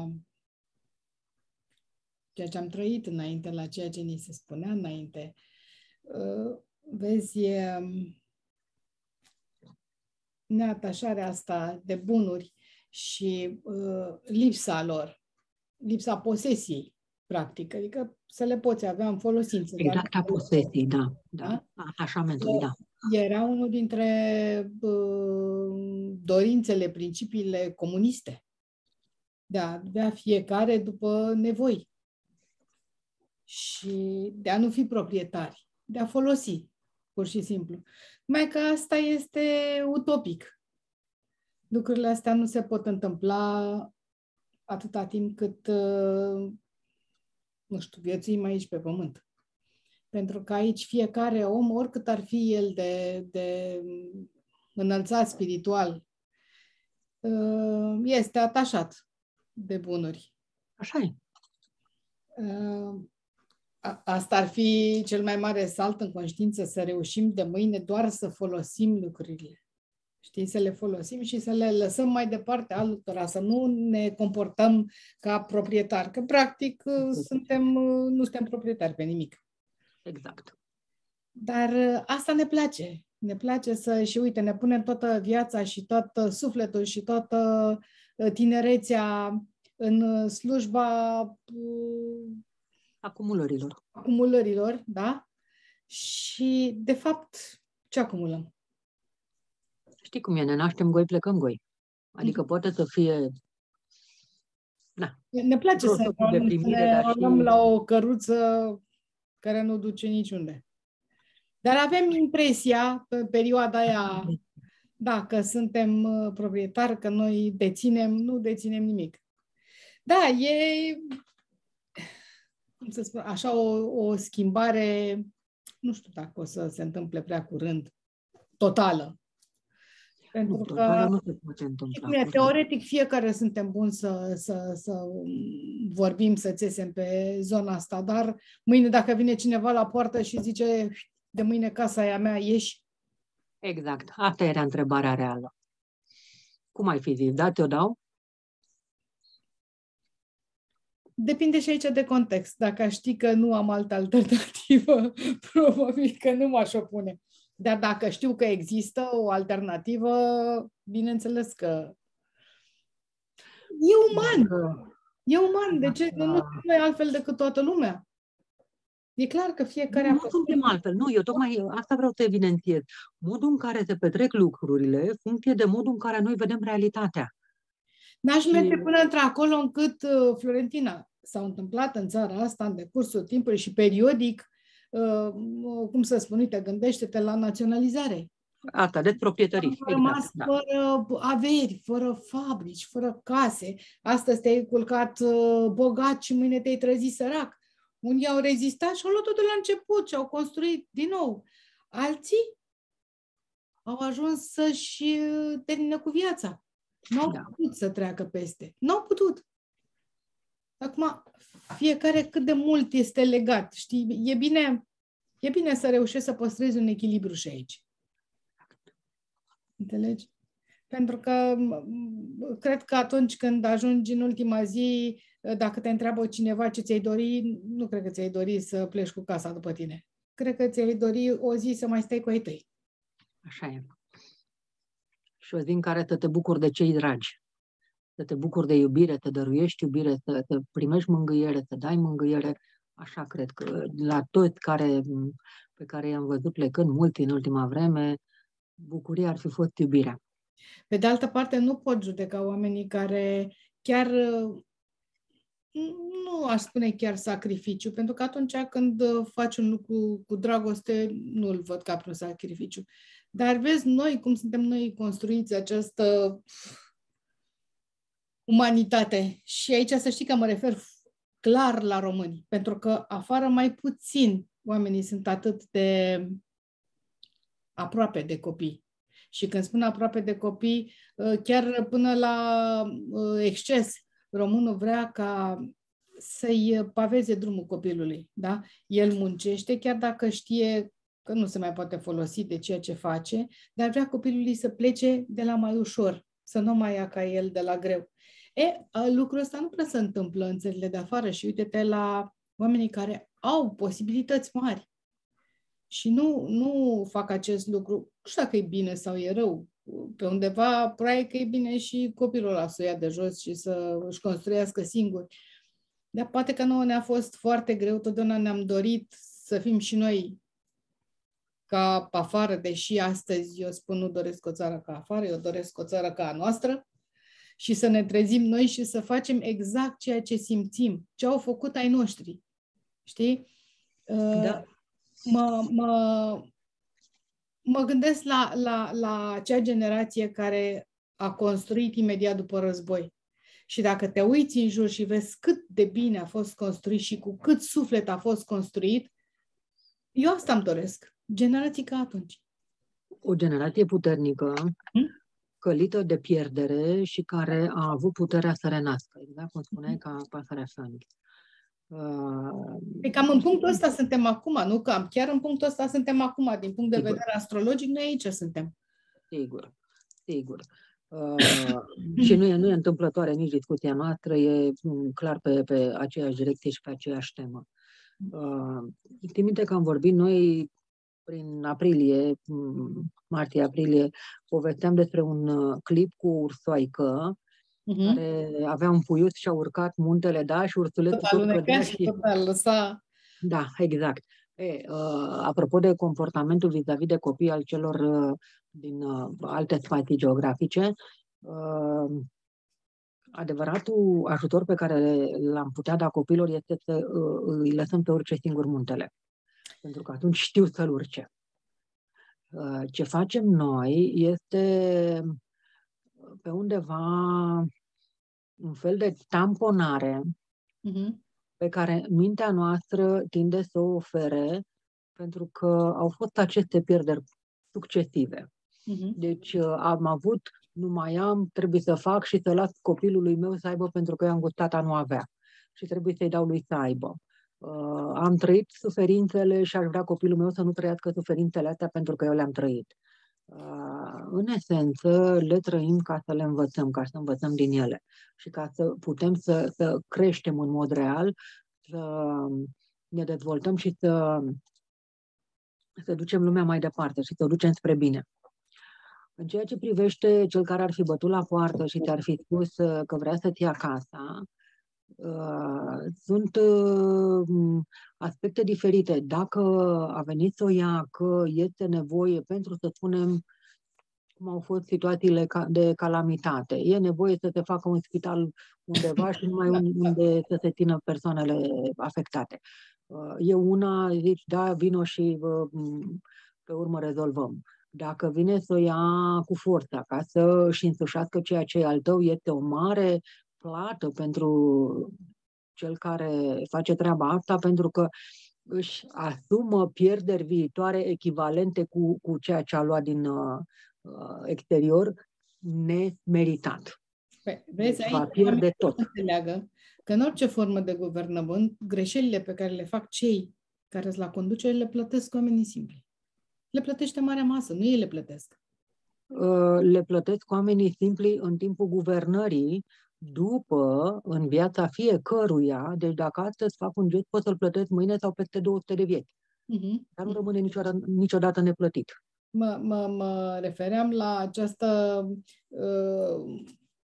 ceea ce am trăit înainte, la ceea ce ni se spunea înainte. Uh, vezi, e neatașarea asta de bunuri și uh, lipsa lor, lipsa posesiei, practic, adică să le poți avea în folosință. Exact, a posesiei, da, da, atașamentului, da. Era unul dintre uh, dorințele, principiile comuniste, de a avea fiecare după nevoi și de a nu fi proprietari, de a folosi, pur și simplu. Numai că asta este utopic. Lucrurile astea nu se pot întâmpla atâta timp cât, uh, nu știu, viețuim aici pe pământ. Pentru că aici fiecare om, oricât ar fi el de, de înălțat spiritual, uh, este atașat de bunuri. Așa e. Uh, Asta ar fi cel mai mare salt în conștiință, să reușim de mâine doar să folosim lucrurile. Știi, să le folosim și să le lăsăm mai departe altora, să nu ne comportăm ca proprietari, că practic suntem, nu suntem proprietari pe nimic. Exact. Dar asta ne place. Ne place să, și uite, ne punem toată viața și tot sufletul și toată tinerețea în slujba acumulărilor. acumulărilor, da? Și, de fapt, ce acumulăm? Știi cum e, ne naștem goi, plecăm goi. Adică mm-hmm. poate să fie... Na. Ne place să ne rolăm și... la o căruță care nu duce niciunde. Dar avem impresia, pe perioada aia, da, că suntem proprietari, că noi deținem, nu deținem nimic. Da, e, cum să spun, așa o, o schimbare, nu știu dacă o să se întâmple prea curând, totală. Pentru nu, că, totală nu se poate întâmpla. Bine, teoretic, fiecare suntem buni să, să, să vorbim, să țesem pe zona asta, dar mâine dacă vine cineva la poartă și zice, de mâine casa e a mea, ieși? Exact. Asta era întrebarea reală. Cum ai fi zis? Da, te-o dau? Depinde și aici de context. Dacă știi că nu am altă alternativă, probabil că nu m-aș opune. Dar dacă știu că există o alternativă, bineînțeles că e uman. E uman. De ce? Nu suntem altfel decât toată lumea. E clar că fiecare... Nu, nu suntem altfel. Nu, eu tocmai asta vreau să evidențiez. Modul în care se petrec lucrurile, funcție de modul în care noi vedem realitatea. N-aș merge și... până într-acolo încât, Florentina, s-au întâmplat în țara asta în decursul timpului și periodic, cum să spun, uite, gândește-te la naționalizare. Asta, de proprietării. Am rămas exact, fără da. averi, fără fabrici, fără case. Astăzi te-ai culcat bogat și mâine te-ai trezit sărac. Unii au rezistat și au luat totul la început și au construit din nou. Alții au ajuns să-și termine cu viața. Nu au da. putut să treacă peste. Nu au putut. Acum, fiecare cât de mult este legat. Știi, e bine, e bine să reușești să păstrezi un echilibru și aici. Înțelegi? Pentru că cred că atunci când ajungi în ultima zi, dacă te întreabă cineva ce ți-ai dori, nu cred că ți-ai dori să pleci cu casa după tine. Cred că ți-ai dori o zi să mai stai cu ai tăi. Așa e. Și o zi în care să te bucuri de cei dragi. Să te bucuri de iubire, să dăruiești iubire, să, să primești mângâiere, să dai mângâiere. Așa cred că la toți care, pe care i-am văzut plecând mulți în ultima vreme, bucuria ar fi fost iubirea. Pe de altă parte, nu pot judeca oamenii care chiar, nu aș spune chiar sacrificiu, pentru că atunci când faci un lucru cu dragoste, nu îl văd ca pe un sacrificiu. Dar vezi noi, cum suntem noi construiți această umanitate. Și aici să știi că mă refer clar la români, pentru că afară mai puțin oamenii sunt atât de aproape de copii. Și când spun aproape de copii, chiar până la exces, românul vrea ca să-i paveze drumul copilului. Da? El muncește, chiar dacă știe că nu se mai poate folosi de ceea ce face, dar vrea copilului să plece de la mai ușor, să nu mai ia ca el de la greu. E, lucrul ăsta nu prea se întâmplă în țările de afară și uite-te la oamenii care au posibilități mari și nu, nu fac acest lucru. Nu știu dacă e bine sau e rău. Pe undeva, probabil că e bine și copilul ăla să o ia de jos și să își construiască singur. Dar poate că nouă ne-a fost foarte greu, totdeauna ne-am dorit să fim și noi ca afară, deși astăzi eu spun nu doresc o țară ca afară, eu doresc o țară ca a noastră și să ne trezim noi și să facem exact ceea ce simțim, ce au făcut ai noștri. Știi? Da. Mă, mă, mă gândesc la, la, la acea generație care a construit imediat după război. Și dacă te uiți în jur și vezi cât de bine a fost construit și cu cât suflet a fost construit, eu asta îmi doresc. Generații ca atunci. O generație puternică, hmm? călită de pierdere și care a avut puterea să renască. Exact cum spuneai, ca pasărea Phoenix. Uh, cam în punctul ăsta suntem acum, nu cam. Chiar în punctul ăsta suntem acum. Din punct de sigur. vedere astrologic, noi aici suntem. Sigur, sigur. Uh, și nu e, nu e întâmplătoare nici discuția noastră, e clar pe, pe aceeași direcție și pe aceeași temă. Uh, Țin minte că am vorbit noi prin aprilie, martie-aprilie, povesteam despre un clip cu o ursoaică uh-huh. care avea un puiuț și a urcat muntele, da, și ursulețul tot, tot cădea și... tot lăsa. Da, exact. E, uh, apropo de comportamentul vis-a-vis de copii al celor uh, din uh, alte spații geografice, uh, adevăratul ajutor pe care l-am putea da copilor este să uh, îi lăsăm să urce singur muntele. Pentru că atunci știu să-l urce. Uh, ce facem noi este pe undeva un fel de tamponare uh-huh. pe care mintea noastră tinde să o ofere pentru că au fost aceste pierderi succesive. Uh-huh. Deci uh, am avut, nu mai am, trebuie să fac și să las copilului meu să aibă pentru că eu am gustat a nu avea. Și trebuie să-i dau lui să aibă. Uh, am trăit suferințele și aș vrea copilul meu să nu trăiască suferințele astea pentru că eu le-am trăit. Uh, în esență, le trăim ca să le învățăm, ca să învățăm din ele și ca să putem să, să creștem în mod real, să ne dezvoltăm și să, să ducem lumea mai departe și să o ducem spre bine. În ceea ce privește cel care ar fi bătut la poartă și ți-ar fi spus că vrea să-ți ia casa, Uh, sunt uh, aspecte diferite. Dacă a venit să o ia, că este nevoie pentru, să spunem, cum au fost situațiile de calamitate, e nevoie să se facă un spital undeva și numai unde să se țină persoanele afectate. Uh, e una, zici, da, vino și uh, pe urmă rezolvăm. Dacă vine să o ia cu forța ca să își însușească ceea ce e al tău, este o mare plată pentru cel care face treaba asta, pentru că își asumă pierderi viitoare echivalente cu, cu ceea ce a luat din uh, exterior, nemeritat. Păi, vezi, deci va pierde tot. Înțeleagă că în orice formă de guvernământ, greșelile pe care le fac cei care sunt la conducere le plătesc oamenii simpli. Le plătește marea masă, nu ei le plătesc. Uh, le plătesc oamenii simpli în timpul guvernării, după, în viața fiecăruia, deci dacă astăzi fac un gest, pot să-l plătesc mâine sau peste două sute de vieți. Uh-huh. Dar nu rămâne niciodată, niciodată neplătit. Mă, mă, mă refeream la această uh,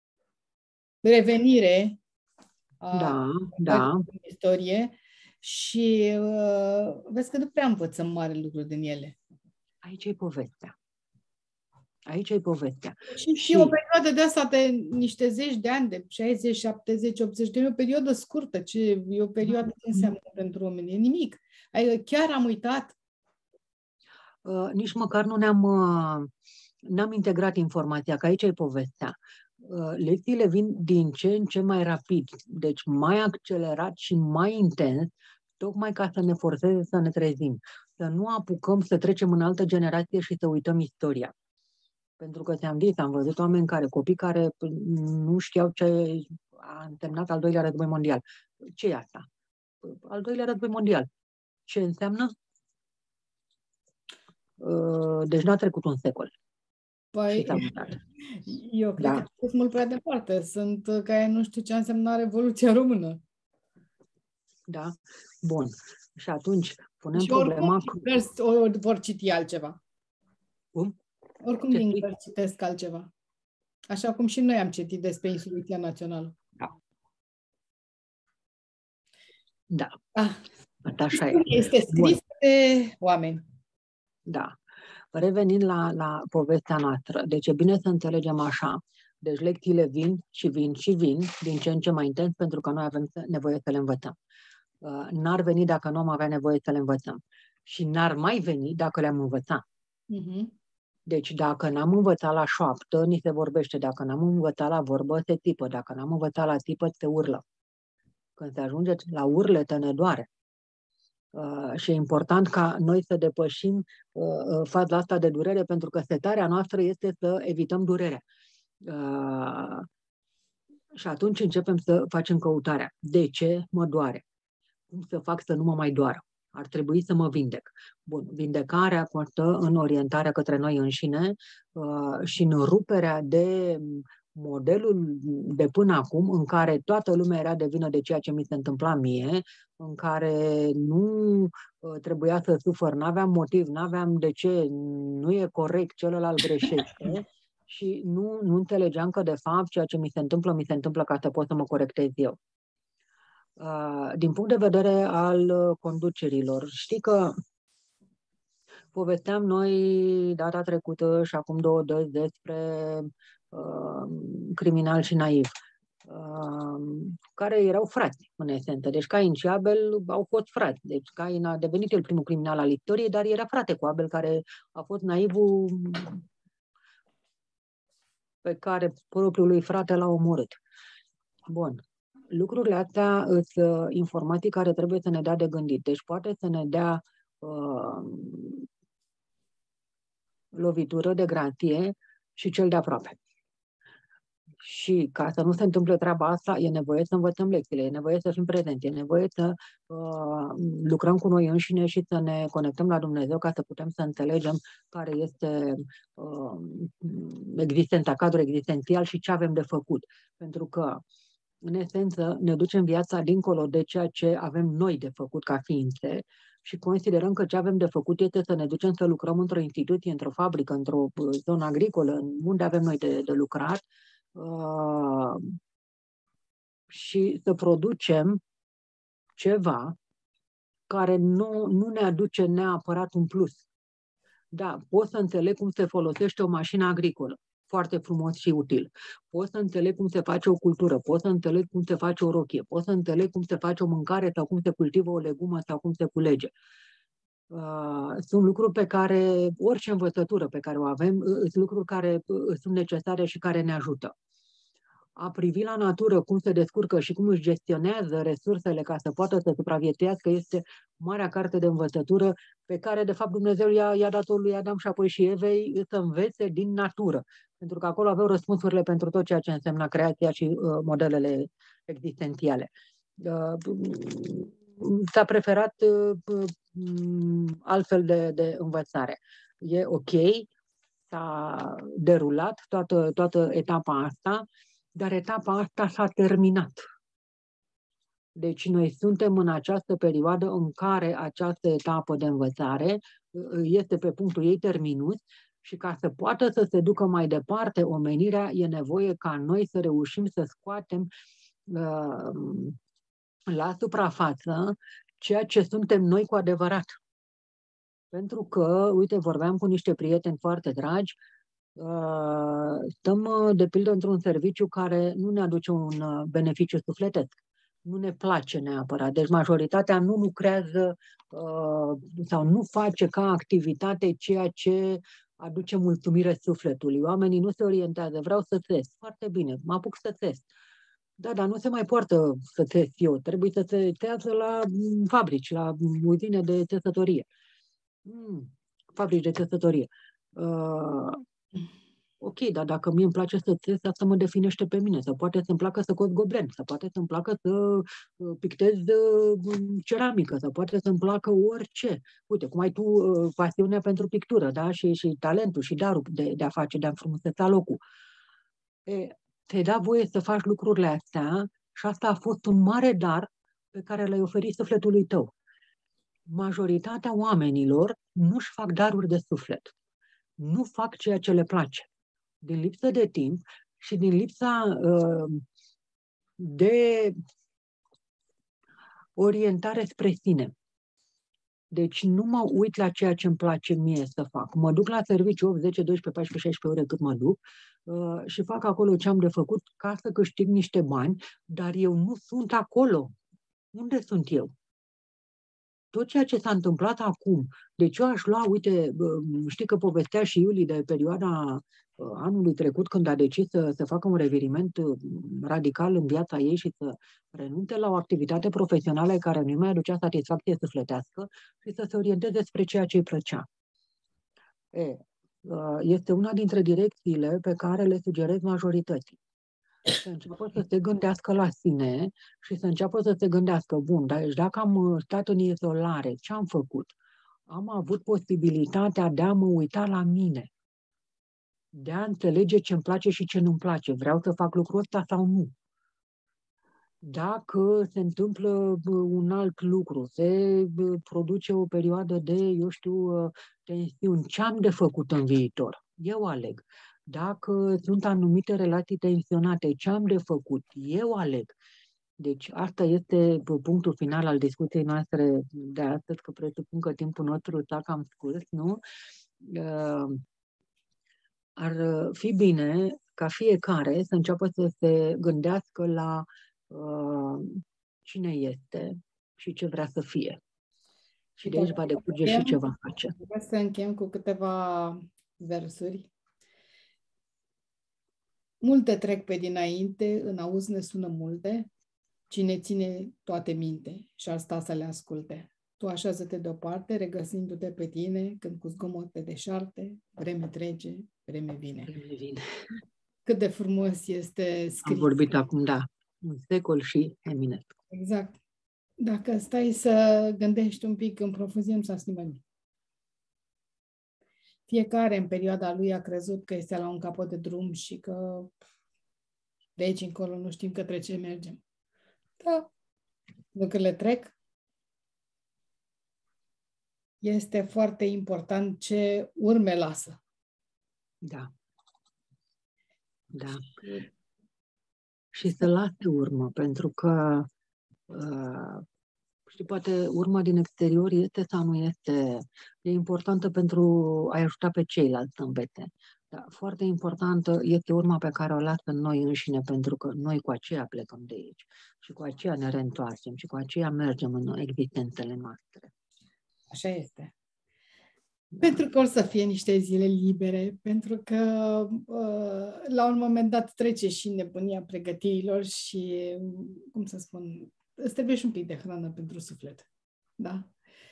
revenire a da, da. istorie și uh, vezi că nu prea învățăm mare lucruri din ele. Aici e povestea. Aici e povestea. Și, și o perioadă de asta de niște zeci de ani, de șaizeci, șaptezeci, optzeci de ani, o perioadă scurtă. Ce e o perioadă ce înseamnă pentru oameni? E nimic. Adică chiar am uitat. Uh, nici măcar nu ne-am uh, n-am integrat informația, că aici e povestea. Uh, lecțiile vin din ce în ce mai rapid, deci mai accelerat și mai intens, tocmai ca să ne forțeze să ne trezim. Să nu apucăm să trecem în altă generație și să uităm istoria. Pentru că ți-am zis, am văzut oameni care, copii care nu știau ce a însemnat al doilea război mondial. Ce e asta? Al doilea război mondial. Ce înseamnă? Deci n-a trecut un secol. Păi, eu cred da. că sunt mult prea departe. Sunt care nu știu ce a însemnat Revoluția Română. Da? Bun. Și atunci punem și problema... Oricum, ori vor citi altceva. Cum? Oricum din cărți citesc altceva. Așa cum și noi am citit despre Insuliția Națională. Da. Da. Ah. Așa e. Este scris Bun. de oameni. Da. Revenind la, la povestea noastră. Deci e bine să înțelegem așa. Deci lecțiile vin și vin și vin din ce în ce mai intens pentru că noi avem nevoie să le învățăm. Uh, n-ar veni dacă nu am avea nevoie să le învățăm. Și n-ar mai veni dacă le-am învățat. Uh-huh. Deci dacă n-am învățat la șoaptă, ni se vorbește. Dacă n-am învățat la vorbă, se țipă. Dacă n-am învățat la țipă, se urlă. Când se ajunge la urlete, ne doare. Uh, și e important ca noi să depășim uh, faza asta de durere, pentru că setarea noastră este să evităm durerea. Uh, și atunci începem să facem căutarea. De ce mă doare? Cum să fac să nu mă mai doară? Ar trebui să mă vindec. Bun, vindecarea constă în orientarea către noi înșine uh, și în ruperea de modelul de până acum, în care toată lumea era de vină de ceea ce mi se întâmpla mie, în care nu trebuia să sufăr, n-aveam motiv, n-aveam de ce, nu e corect, celălalt greșește și nu, nu înțelegeam că, de fapt, ceea ce mi se întâmplă, mi se întâmplă ca să pot să mă corectez eu. Din punct de vedere al conducerilor, știi că povesteam noi data trecută și acum două dăți despre uh, criminal și naiv, uh, care erau frați, în esență. Deci Cain și Abel au fost frați. Deci Cain a devenit el primul criminal al istoriei, dar era frate cu Abel, care a fost naivul pe care propriul lui frate l-a omorât. Bun. Lucrurile astea sunt informații care trebuie să ne dea de gândit. Deci poate să ne dea uh, lovitură de grație și cel de aproape. Și ca să nu se întâmple treaba asta, e nevoie să învățăm lecțiile, e nevoie să fim prezenți, e nevoie să uh, lucrăm cu noi înșine și să ne conectăm la Dumnezeu ca să putem să înțelegem care este uh, existența, cadrul existențial și ce avem de făcut. Pentru că, în esență, ne ducem viața dincolo de ceea ce avem noi de făcut ca ființe și considerăm că ce avem de făcut este să ne ducem să lucrăm într-o instituție, într-o fabrică, într-o zonă agricolă, unde avem noi de, de lucrat, uh, și să producem ceva care nu, nu ne aduce neapărat un plus. Da, pot să înțeleg cum se folosește o mașină agricolă. Foarte frumos și util. Pot să înțeleg cum se face o cultură, pot să înțeleg cum se face o rochie, pot să înțeleg cum se face o mâncare sau cum se cultivă o legumă sau cum se culege. Uh, sunt lucruri pe care, orice învățătură pe care o avem, sunt lucruri care sunt necesare și care ne ajută. A privi la natură cum se descurcă și cum își gestionează resursele ca să poată să supraviețuiască este marea carte de învățătură pe care, de fapt, Dumnezeu i-a, i-a dat-o lui Adam și apoi și Evei să învețe din natură. Pentru că acolo aveau răspunsurile pentru tot ceea ce însemna creația și uh, modelele existențiale. Uh, s-a preferat uh, altfel de, de învățare. E ok, s-a derulat toată, toată etapa asta, dar etapa asta s-a terminat. Deci noi suntem în această perioadă în care această etapă de învățare este pe punctul ei terminus și ca să poată să se ducă mai departe omenirea, e nevoie ca noi să reușim să scoatem uh, la suprafață ceea ce suntem noi cu adevărat. Pentru că, uite, vorbeam cu niște prieteni foarte dragi, stăm, de pildă, într-un serviciu care nu ne aduce un beneficiu sufletesc. Nu ne place neapărat. Deci majoritatea nu lucrează sau nu face ca activitate ceea ce aduce mulțumire sufletului. Oamenii nu se orientează. Vreau să test. Foarte bine, mă apuc să test. Da, dar nu se mai poartă să test eu. Trebuie să te tează la fabrici, la uzine de țesătorie. Hmm, fabrici de țesătorie. Uh, ok, dar dacă mie îmi place să țes, asta mă definește pe mine. Sau poate să-mi placă să cos goblen, sau poate să-mi placă să pictez ceramică, sau poate să-mi placă orice. Uite, cum ai tu uh, pasiunea pentru pictură, da? Și, și talentul și darul de, de a face, de a înfrumuseța locul. E, te-ai dat voie să faci lucrurile astea și asta a fost un mare dar pe care l-ai oferit sufletului tău. Majoritatea oamenilor nu-și fac daruri de suflet. Nu fac ceea ce le place. Din lipsă de timp și din lipsa uh, de orientare spre sine. Deci nu mă uit la ceea ce îmi place mie să fac. Mă duc la serviciu opt, zece, doisprezece, paisprezece, șaisprezece ore cât mă duc uh, și fac acolo ce am de făcut ca să câștig niște bani, dar eu nu sunt acolo. Unde sunt eu? Tot ceea ce s-a întâmplat acum, deci eu aș lua, uite, știi că povestea și Iulie de perioada anului trecut când a decis să, să facă un reviriment radical în viața ei și să renunțe la o activitate profesională care nu mai aducea satisfacție sufletească și să se orienteze spre ceea ce îi plăcea. E, este una dintre direcțiile pe care le sugerez majorității. Să înceapă să se gândească la sine și să înceapă să se gândească, bun, dar dacă am stat în izolare, ce am făcut? Am avut posibilitatea de a mă uita la mine, de a înțelege ce îmi place și ce nu-mi place. Vreau să fac lucrul ăsta sau nu. Dacă se întâmplă un alt lucru, se produce o perioadă de, eu știu, tensiuni, ce am de făcut în viitor? Eu aleg. Dacă sunt anumite relații tensionate, ce am de făcut? Eu aleg. Deci asta este punctul final al discuției noastre de astăzi, că presupun că timpul nostru s-a cam scurs, nu? Ar fi bine ca fiecare să înceapă să se gândească la uh, cine este și ce vrea să fie. Și de aici va decurge și ce va face. Vreau să încheiem cu câteva versuri. Multe trec pe dinainte, în auz ne sună multe, cine ține toate minte și ar sta să le asculte. Tu așează-te deoparte, regăsindu-te pe tine, când cu zgomot te deșarte, vreme trece, vreme vine. Vreme vine. Cât de frumos este scris. Am vorbit acum, da, un secol și Eminescu. Exact. Dacă stai să gândești un pic în profunzime, nu s-a schimbat nimic. Fiecare în perioada lui a crezut că este la un capăt de drum și că de aici încolo nu știm către ce mergem. Da, lucrurile trec. Este foarte important ce urme lasă. Da. Da. Și să lase urmă, pentru că uh, știi, poate urma din exterior este sau nu este, e importantă pentru a ajuta pe ceilalți să învețe. Dar foarte importantă este urma pe care o lasă noi înșine, pentru că noi cu aceea plecăm de aici și cu aceea ne reîntoarcem și cu aceea mergem în existențele noastre. Așa este. Pentru că o să fie niște zile libere, pentru că uh, la un moment dat trece și nebunia pregătirilor și, cum să spun, îți trebuie și un pic de hrană pentru suflet. Da?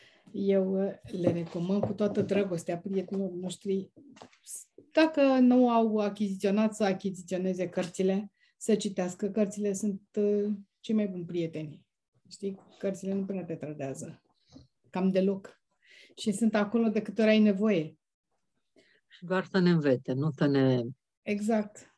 Eu le recomand cu toată dragostea prietenilor noștri, dacă nu au achiziționat, să achiziționeze cărțile, să citească. Cărțile sunt uh, cei mai buni prieteni. Știi? Cărțile nu prea te trădează. Cam deloc. Și sunt acolo de câte ori ai nevoie. Și doar să ne învețe, nu să ne... Exact.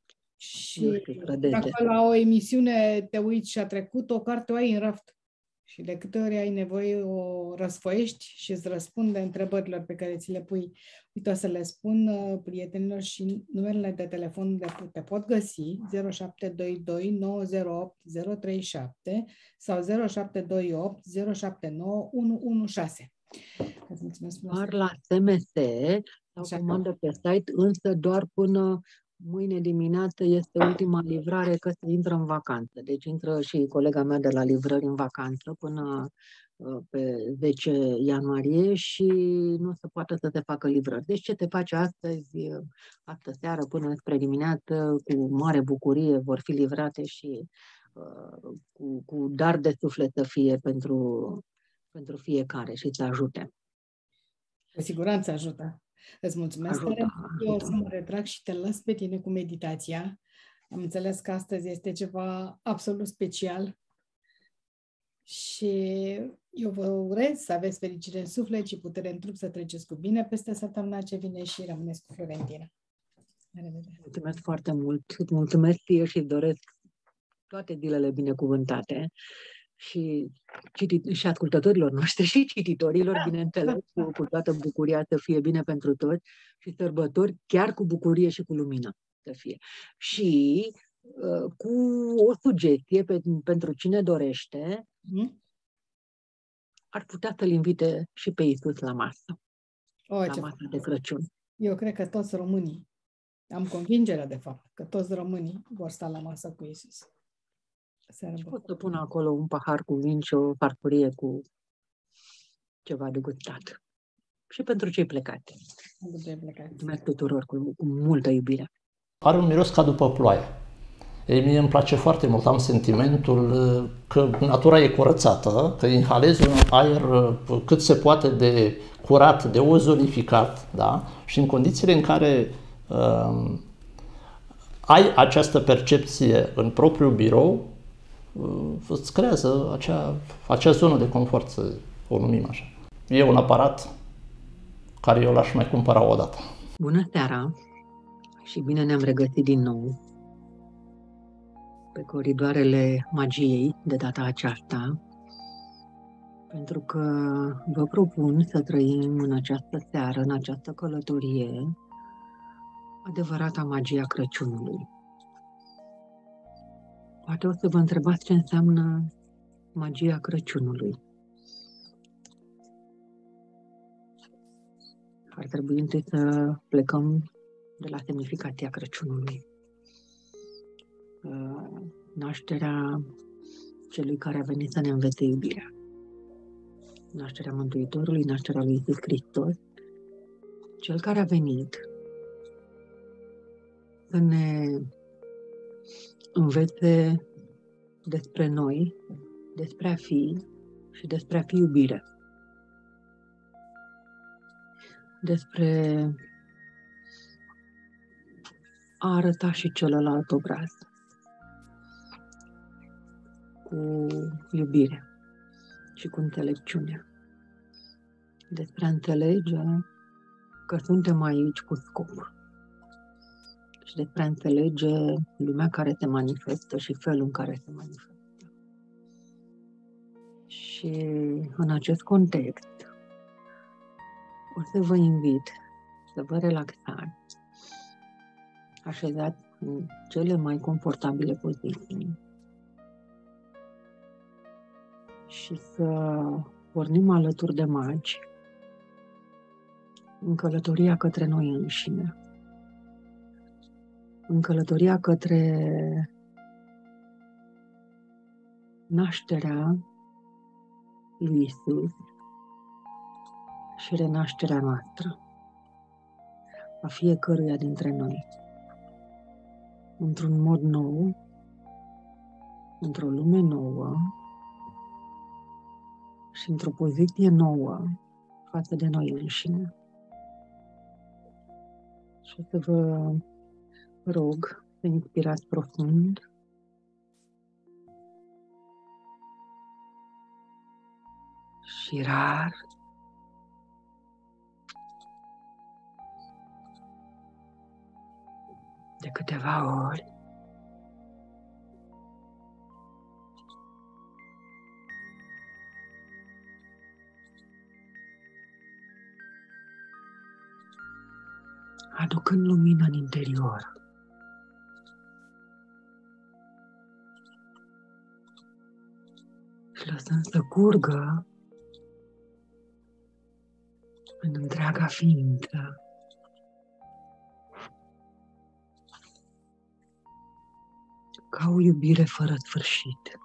Și știu, dacă la o emisiune te uiți și a trecut, o carte o ai în raft. Și de câte ori ai nevoie, o răsfoiești și îți răspunde întrebărilor pe care ți le pui. Uite, o să le spun uh, prietenilor și numerele de telefon de te pot găsi zero șapte doi doi nouă zero opt zero trei șapte sau zero șapte doi opt zero șapte nouă unu unu șase. Doar la S M S sau comandă pe site, însă doar până mâine dimineață este ultima livrare, că se intră în vacanță. Deci intră și colega mea de la livrări în vacanță până pe zece ianuarie și nu se poate să se facă livrări. Deci ce te faci astăzi, astă seară până spre dimineață, cu mare bucurie vor fi livrate și uh, cu, cu dar de suflet să fie pentru, pentru fiecare și să ajute. Cu siguranță ajută. Îți mulțumesc Ajută, tare. Eu o ajută. să mă retrag și te las pe tine cu meditația. Am înțeles că astăzi este ceva absolut special și eu vă urez să aveți fericire în suflet și putere în trup, să treceți cu bine peste săptămâna ce vine și rămâneți cu Florentina. La revedere! Mulțumesc foarte mult. Îți mulțumesc ție și doresc toate zilele binecuvântate și, citit- și ascultătorilor noștri și cititorilor, bineînțeles, cu, cu toată bucuria să fie bine pentru toți și sărbători chiar cu bucurie și cu lumină să fie. Și uh, cu o sugestie pe, pentru cine dorește, Mm? ar putea să-L invite și pe Iisus la masă, O, la ce masă frumos. de Crăciun. Eu cred că toți românii, am convingerea de fapt, că toți românii vor sta la masă cu Iisus. Seara Și bună. pot să pun acolo un pahar cu vin și o farfurie cu ceva de gustat. Și pentru cei plecați. Pentru cei plecați. Mulțumesc tuturor cu, cu multă iubire. Are un miros ca după ploaie. Ei, mie îmi place foarte mult, am sentimentul că natura e curățată, că inhalezi un aer cât se poate de curat, de ozonificat, da? Și în condițiile în care uh, ai această percepție în propriul birou, uh, îți creează acea, acea zonă de confort, să o numim așa. E un aparat care eu l-aș mai cumpăra o dată. Bună seara! Și bine ne-am regăsit din nou pe coridoarele magiei de data aceasta, pentru că vă propun să trăim în această seară, în această călătorie, adevărata magia Crăciunului. Poate o să vă întrebați ce înseamnă magia Crăciunului. Ar trebui întâi să plecăm de la semnificația Crăciunului. Nașterea celui care a venit să ne învețe iubirea. Nașterea Mântuitorului, nașterea lui Iisus Hristos, cel care a venit să ne învețe despre noi, despre a fi și despre a fi iubire. Despre a arăta și celălalt obraz cu iubire și cu înțelepciune. Despre a înțelege că suntem aici cu scop și despre a înțelege lumea care se manifestă și felul în care se manifestă. Și în acest context o să vă invit să vă relaxați, așezați în cele mai confortabile poziții și să pornim alături de magi în călătoria către noi înșine, în călătoria către nașterea lui Iisus și renașterea noastră, a fiecăruia dintre noi, într-un mod nou, într-o lume nouă și într-o poziție nouă față de noi înșine. Și o să vă rog să inspirați profund și rar de câteva ori. Aducând lumină în interior. Și lăsând să curgă în întreaga ființă. Ca o iubire fără sfârșit.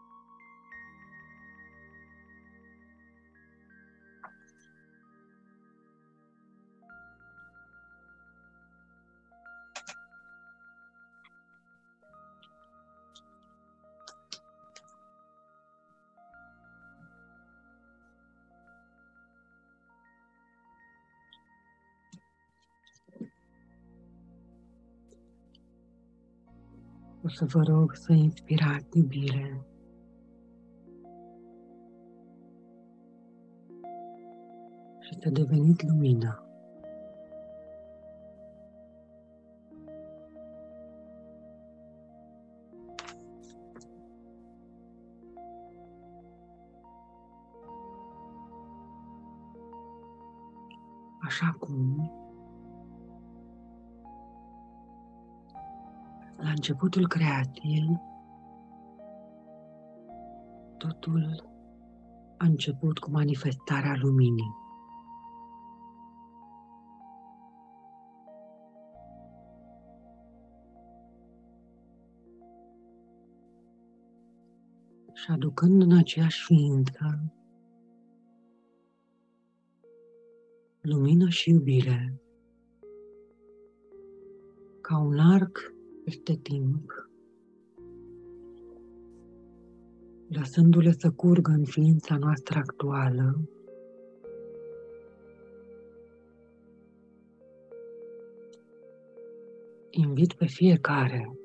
O să vă rog să inspirați iubire și să deveniți lumină. Așa cum la începutul creației, totul a început cu manifestarea luminii. Și aducând în aceeași ființă lumină și iubire, ca un arc peste timp, lăsându-le să curgă în ființa noastră actuală, invit pe fiecare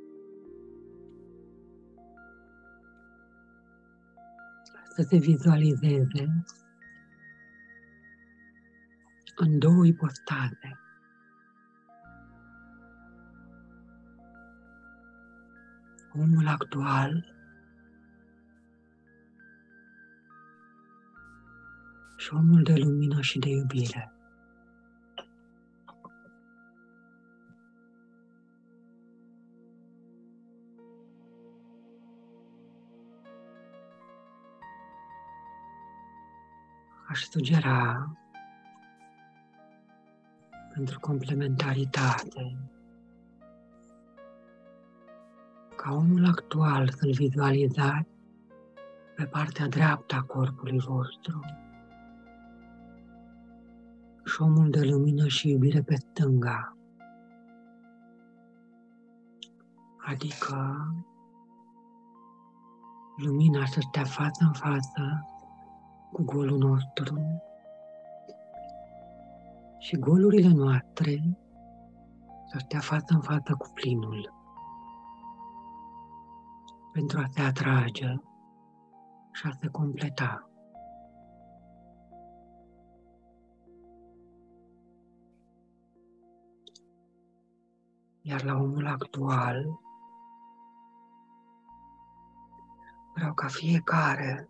să se vizualizeze în două ipostaze. omul actual și omul de lumină și de iubire. Aș sugera, pentru complementaritate, ca omul actual să-l vizualizați pe partea dreaptă a corpului vostru și omul de lumină și iubire pe stânga. Adică lumina să stea față în față cu golul nostru și golurile noastre să stea față în față cu plinul, pentru a se atrage și a se completa. Iar la omul actual, vreau ca fiecare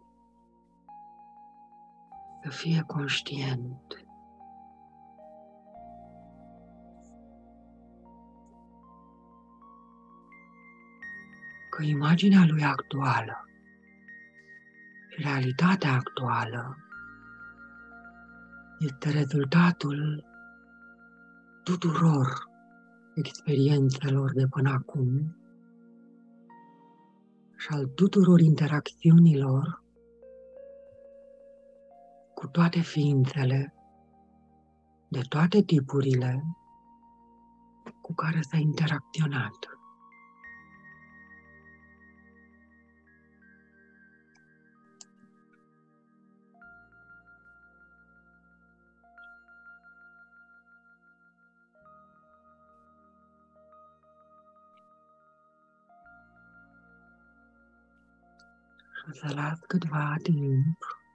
să fie conștient că imaginea lui actuală și realitatea actuală este rezultatul tuturor experiențelor de până acum și al tuturor interacțiunilor cu toate ființele, de toate tipurile cu care s-a interacționat. Și să las câtva timp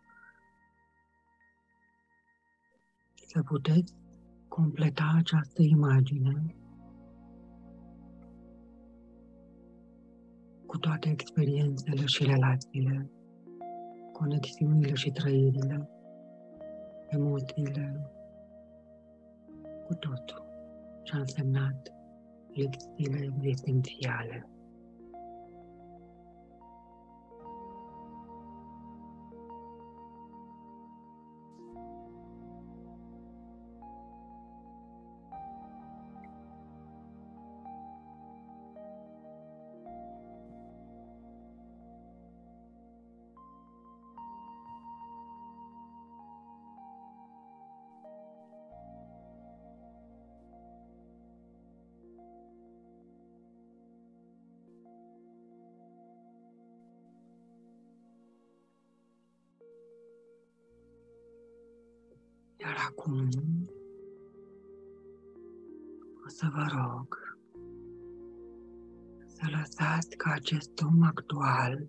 să puteți completa această imagine cu toate experiențele și relațiile, conexiunile și trăirile, emoțiile, cu totul ce a însemnat lecțiile existențiale. Iar acum o să vă rog să lăsați ca acest om actual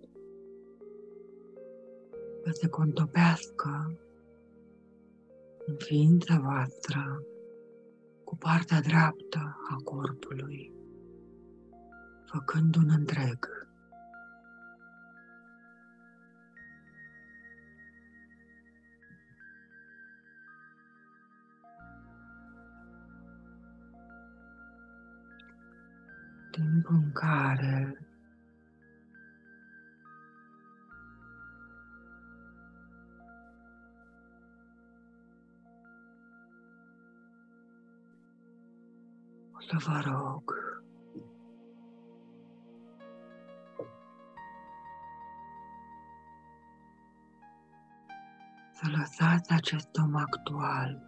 să se contopească în ființa voastră cu partea dreaptă a corpului, făcând un întreg. Timp în care o să vă rog să lăsați acest om actual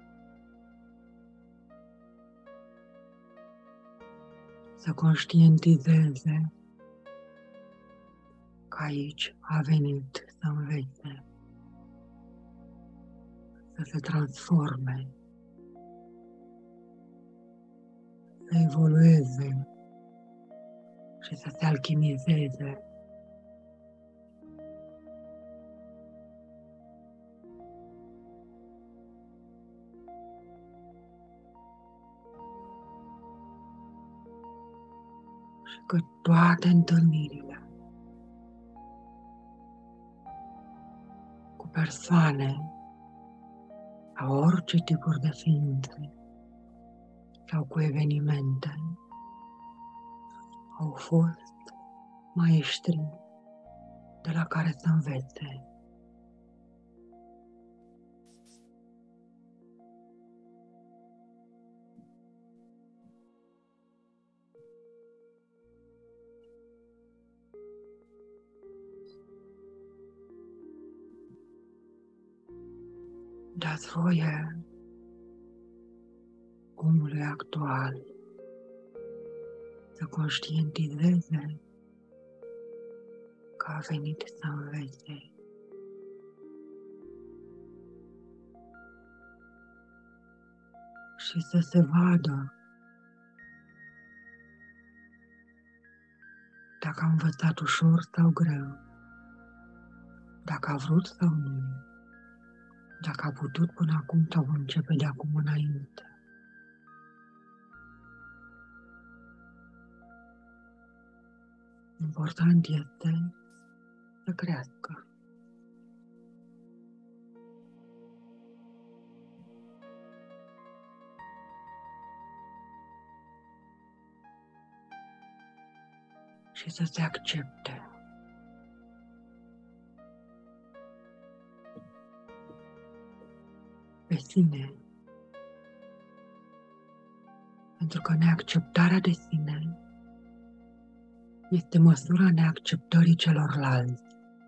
să conștientizeze că aici a venit să învețe, să se transforme, să evolueze și să se alchimizeze. Și că toate întâlnirile cu persoane sau orice tipuri de ființe sau cu evenimente au fost maestri de la care să învețe. Dați voie omului actual să conștientizeze că a venit să învețe. Și să se vadă dacă a învățat ușor sau greu, dacă a vrut sau nu, dacă a putut până acum sau va începe de acum înainte. Important este să crească. Și să se accepte. Pe sine. Pentru că neacceptarea de sine este măsura neacceptării celorlalți.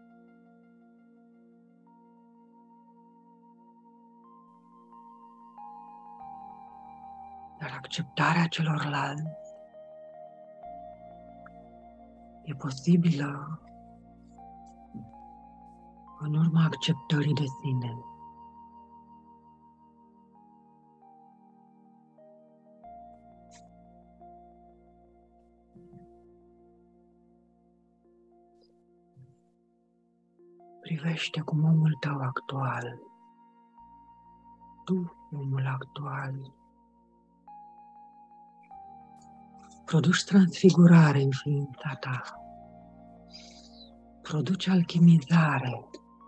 Dar acceptarea celorlalți e posibilă în urma acceptării de sine. Privește cum omul tău actual, tu, omul actual, produci transfigurare în ființa ta, produci alchimizare,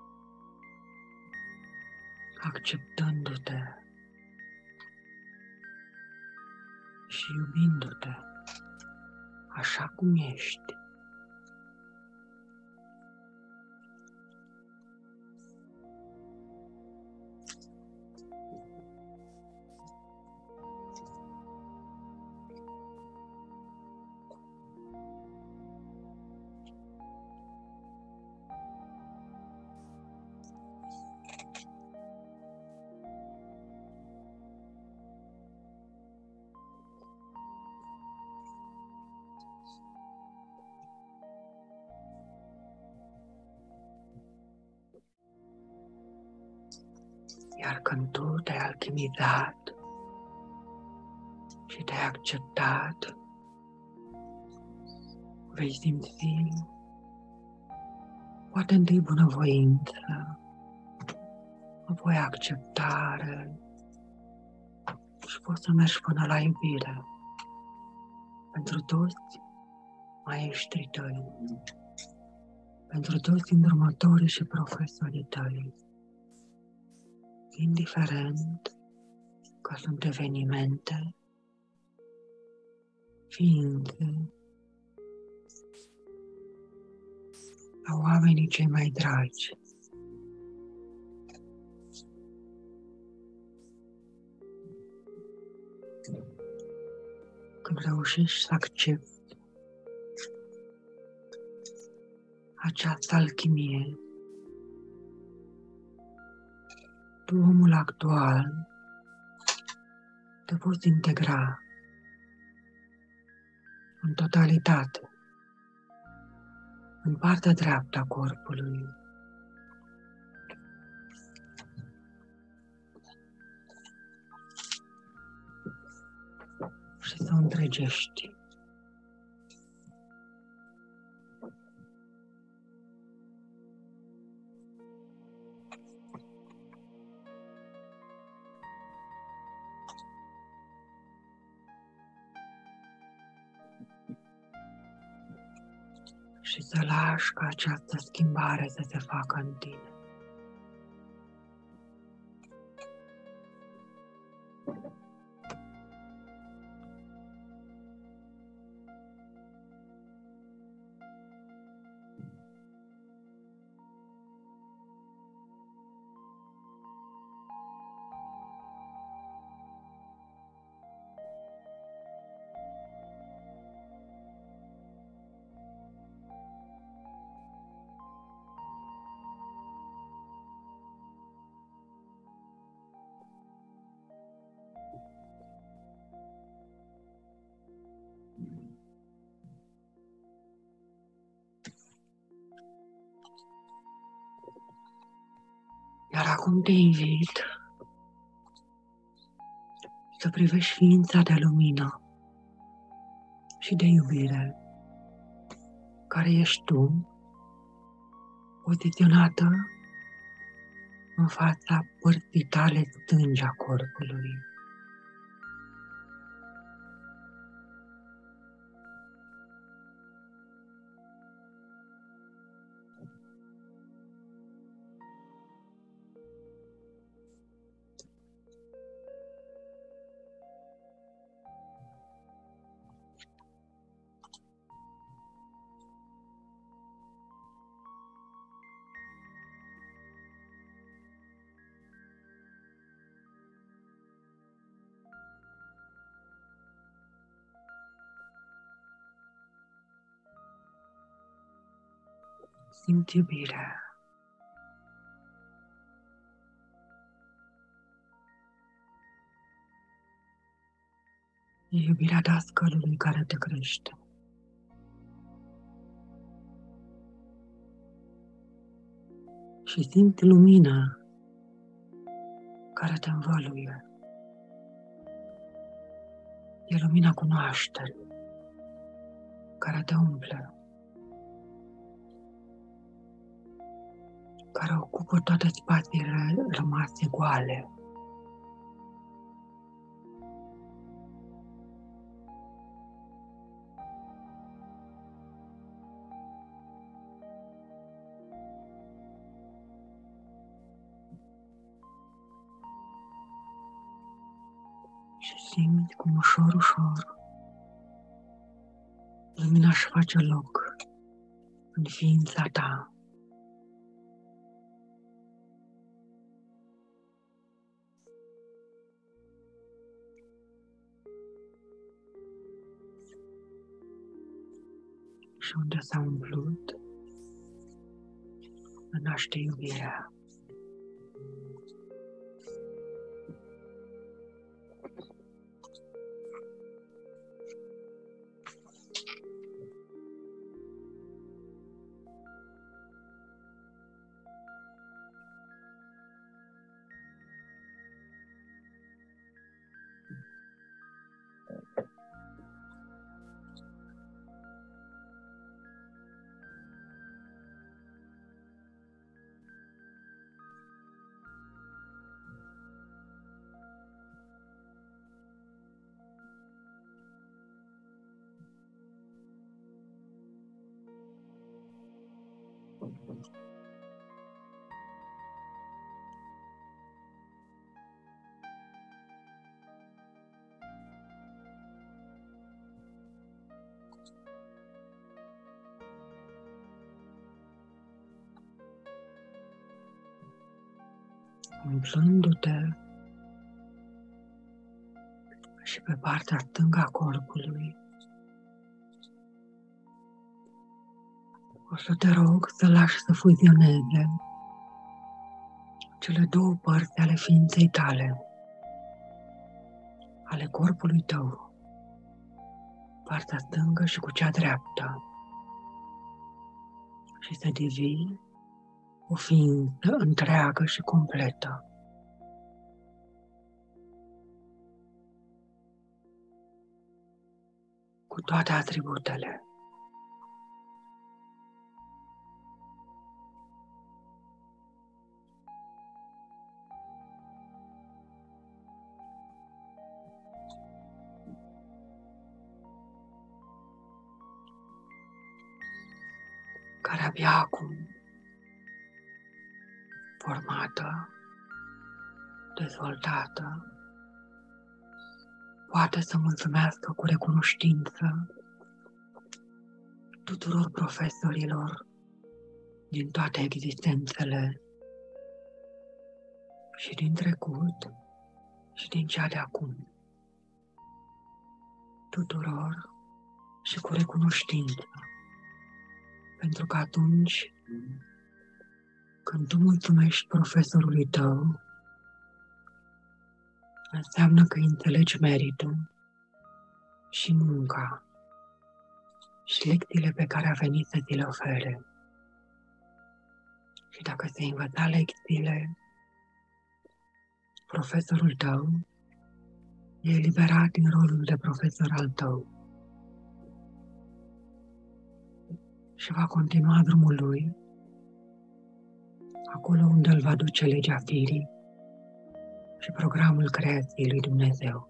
acceptându-te și iubindu-te așa cum ești. Iar când tu te-ai alchimizat și te-ai acceptat, vei simți poate întâi bunăvoință, apoi acceptare și poți să mergi până la iubire pentru toți maestrii tăi, pentru toți îndrumătorii și profesorii tăi, indiferent că sunt evenimente, ființe sau oamenii cei mai dragi. Când reușești să accepti această alchimie, tu, omul actual, te poți integra în totalitate, în partea dreaptă a corpului. Și să o întregești. și să lași ca această schimbare să se facă în tine. Iar acum te invit să privești ființa de lumină și de iubire care ești tu, poziționată în fața părții tale stângi a corpului. Simți iubirea. E iubirea dascălului care te crește. Și simți lumina care te învăluie. E lumina cunoașterii care te umple, care ocupă toate spațiile rămase goale. Și simți cum ușor, ușor lumina își face loc în ființa ta. Și unde s-a umplut, naște iubirea. Umplându-te și pe partea stângă a corpului, o să te rog să lași să fuzioneze cele două părți ale ființei tale, ale corpului tău, partea stângă și cu cea dreaptă, și să devii o ființă întreagă și completă. Cu toate atributele. care abia acum, formată, dezvoltată, poate să mulțumească cu recunoștință tuturor profesorilor din toate existențele și din trecut și din cea de acum. Tuturor și cu recunoștință. Pentru că atunci când tu mulțumești profesorului tău, înseamnă că înțelegi meritul și munca și lecțiile pe care a venit să ți le ofere. Și dacă se învăța lecțiile, profesorul tău e eliberat din rolul de profesor al tău și va continua drumul lui acolo unde îl va duce legea firii și programul creației lui Dumnezeu.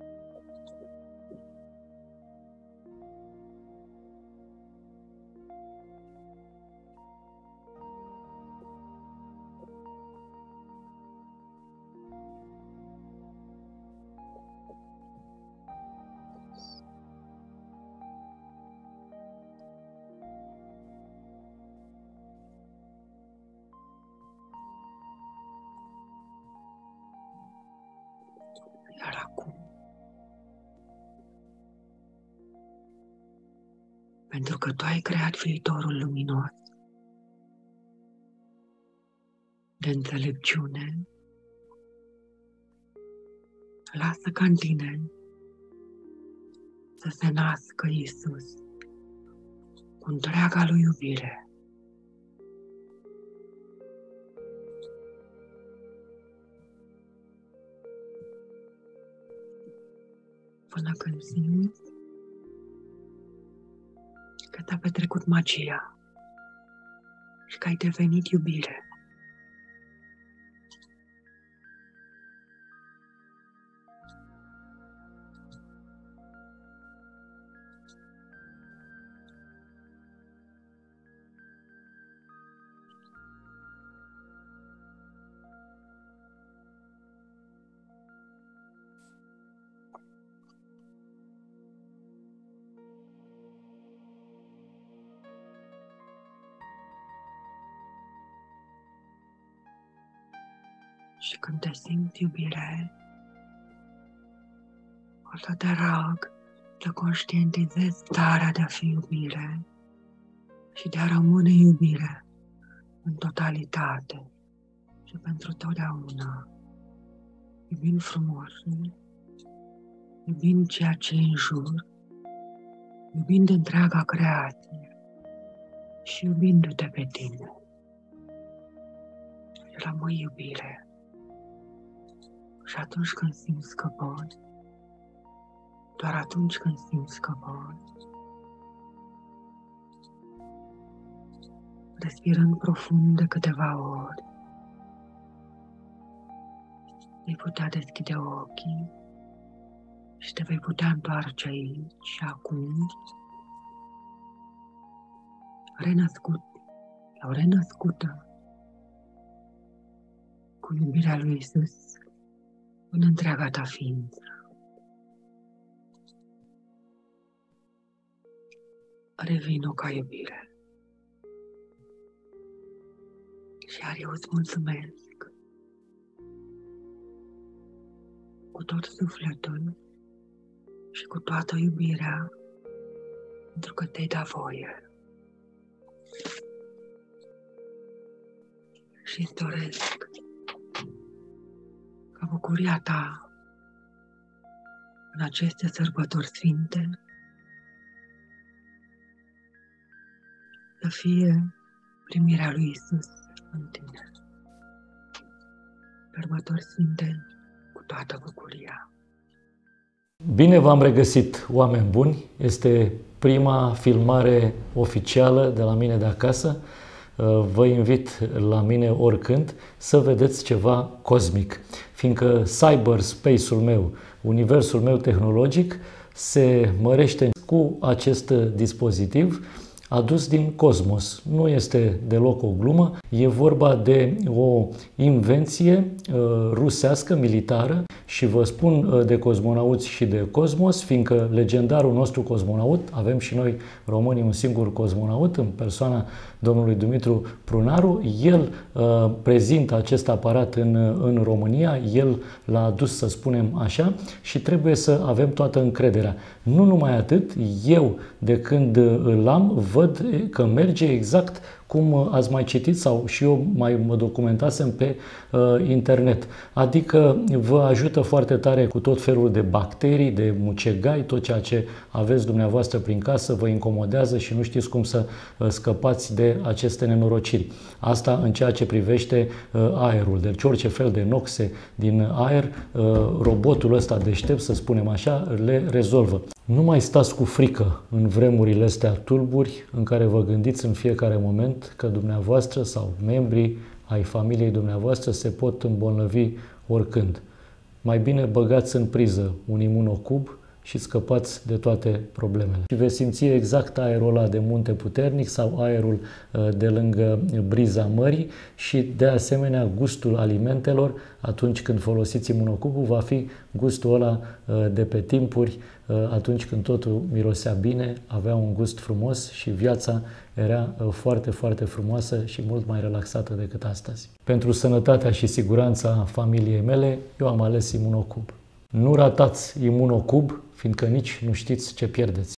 Iar acum, pentru că tu ai creat viitorul luminos de înțelepciune, lasă ca în tine să se nască Iisus cu întreaga lui iubire. Până când simți că ți-a petrecut magia și că ai devenit iubire. Și când te simți iubire, o să te rog să conștientizezi starea de a fi iubire și de a rămâne iubire în totalitate și pentru totdeauna, iubind frumosul, iubind ceea ce e în jur, iubind întreaga creație și iubindu-te pe tine. Rămâi iubire. Și atunci când simți că poți, doar atunci când simți că poți, respirând profund de câteva ori, vei putea deschide ochii și te vei putea întoarce aici și acum, renăscut sau renăscută cu iubirea lui Iisus în întreaga ta ființă. Revină ca iubire. Și iar eu îți mulțumesc cu tot sufletul și cu toată iubirea pentru că te-ai dat voie. Și îți doresc ca bucuria ta în aceste sărbători sfinte să fie primirea lui Iisus în tine. Sărbători sfinte cu toată bucuria. Bine v-am regăsit, oameni buni! Este prima filmare oficială de la mine de acasă. Vă invit la mine oricând să vedeți ceva cosmic, fiindcă cyberspace-ul meu, universul meu tehnologic, se mărește cu acest dispozitiv, adus din cosmos. Nu este deloc o glumă, e vorba de o invenție uh, rusească, militară, și vă spun uh, de cosmonauți și de cosmos, fiindcă legendarul nostru cosmonaut, avem și noi românii un singur cosmonaut în persoana domnului Dumitru Prunaru, el uh, prezintă acest aparat în, în România, el l-a adus, să spunem așa, și trebuie să avem toată încrederea. Nu numai atât, eu de când îl am, văd că merge exact cum ați mai citit sau și eu mai mă documentasem pe uh, internet. Adică vă ajută foarte tare cu tot felul de bacterii, de mucegai, tot ceea ce aveți dumneavoastră prin casă vă incomodează și nu știți cum să uh, scăpați de aceste nenorociri. Asta în ceea ce privește uh, aerul. Deci orice fel de noxe din aer, uh, robotul ăsta deștept, să spunem așa, le rezolvă. Nu mai stați cu frică în vremurile astea tulburi în care vă gândiți în fiecare moment că dumneavoastră sau membrii ai familiei dumneavoastră se pot îmbolnăvi oricând. Mai bine băgați în priză un imunocub și scăpați de toate problemele. Și veți simți exact aerul ăla de munte puternic sau aerul de lângă briza mării și de asemenea gustul alimentelor atunci când folosiți imunocubul va fi gustul ăla de pe timpuri, atunci când totul mirosea bine, avea un gust frumos și viața era foarte, foarte frumoasă și mult mai relaxată decât astăzi. Pentru sănătatea și siguranța familiei mele, eu am ales imunocub. Nu ratați imunocub, fiindcă nici nu știți ce pierdeți.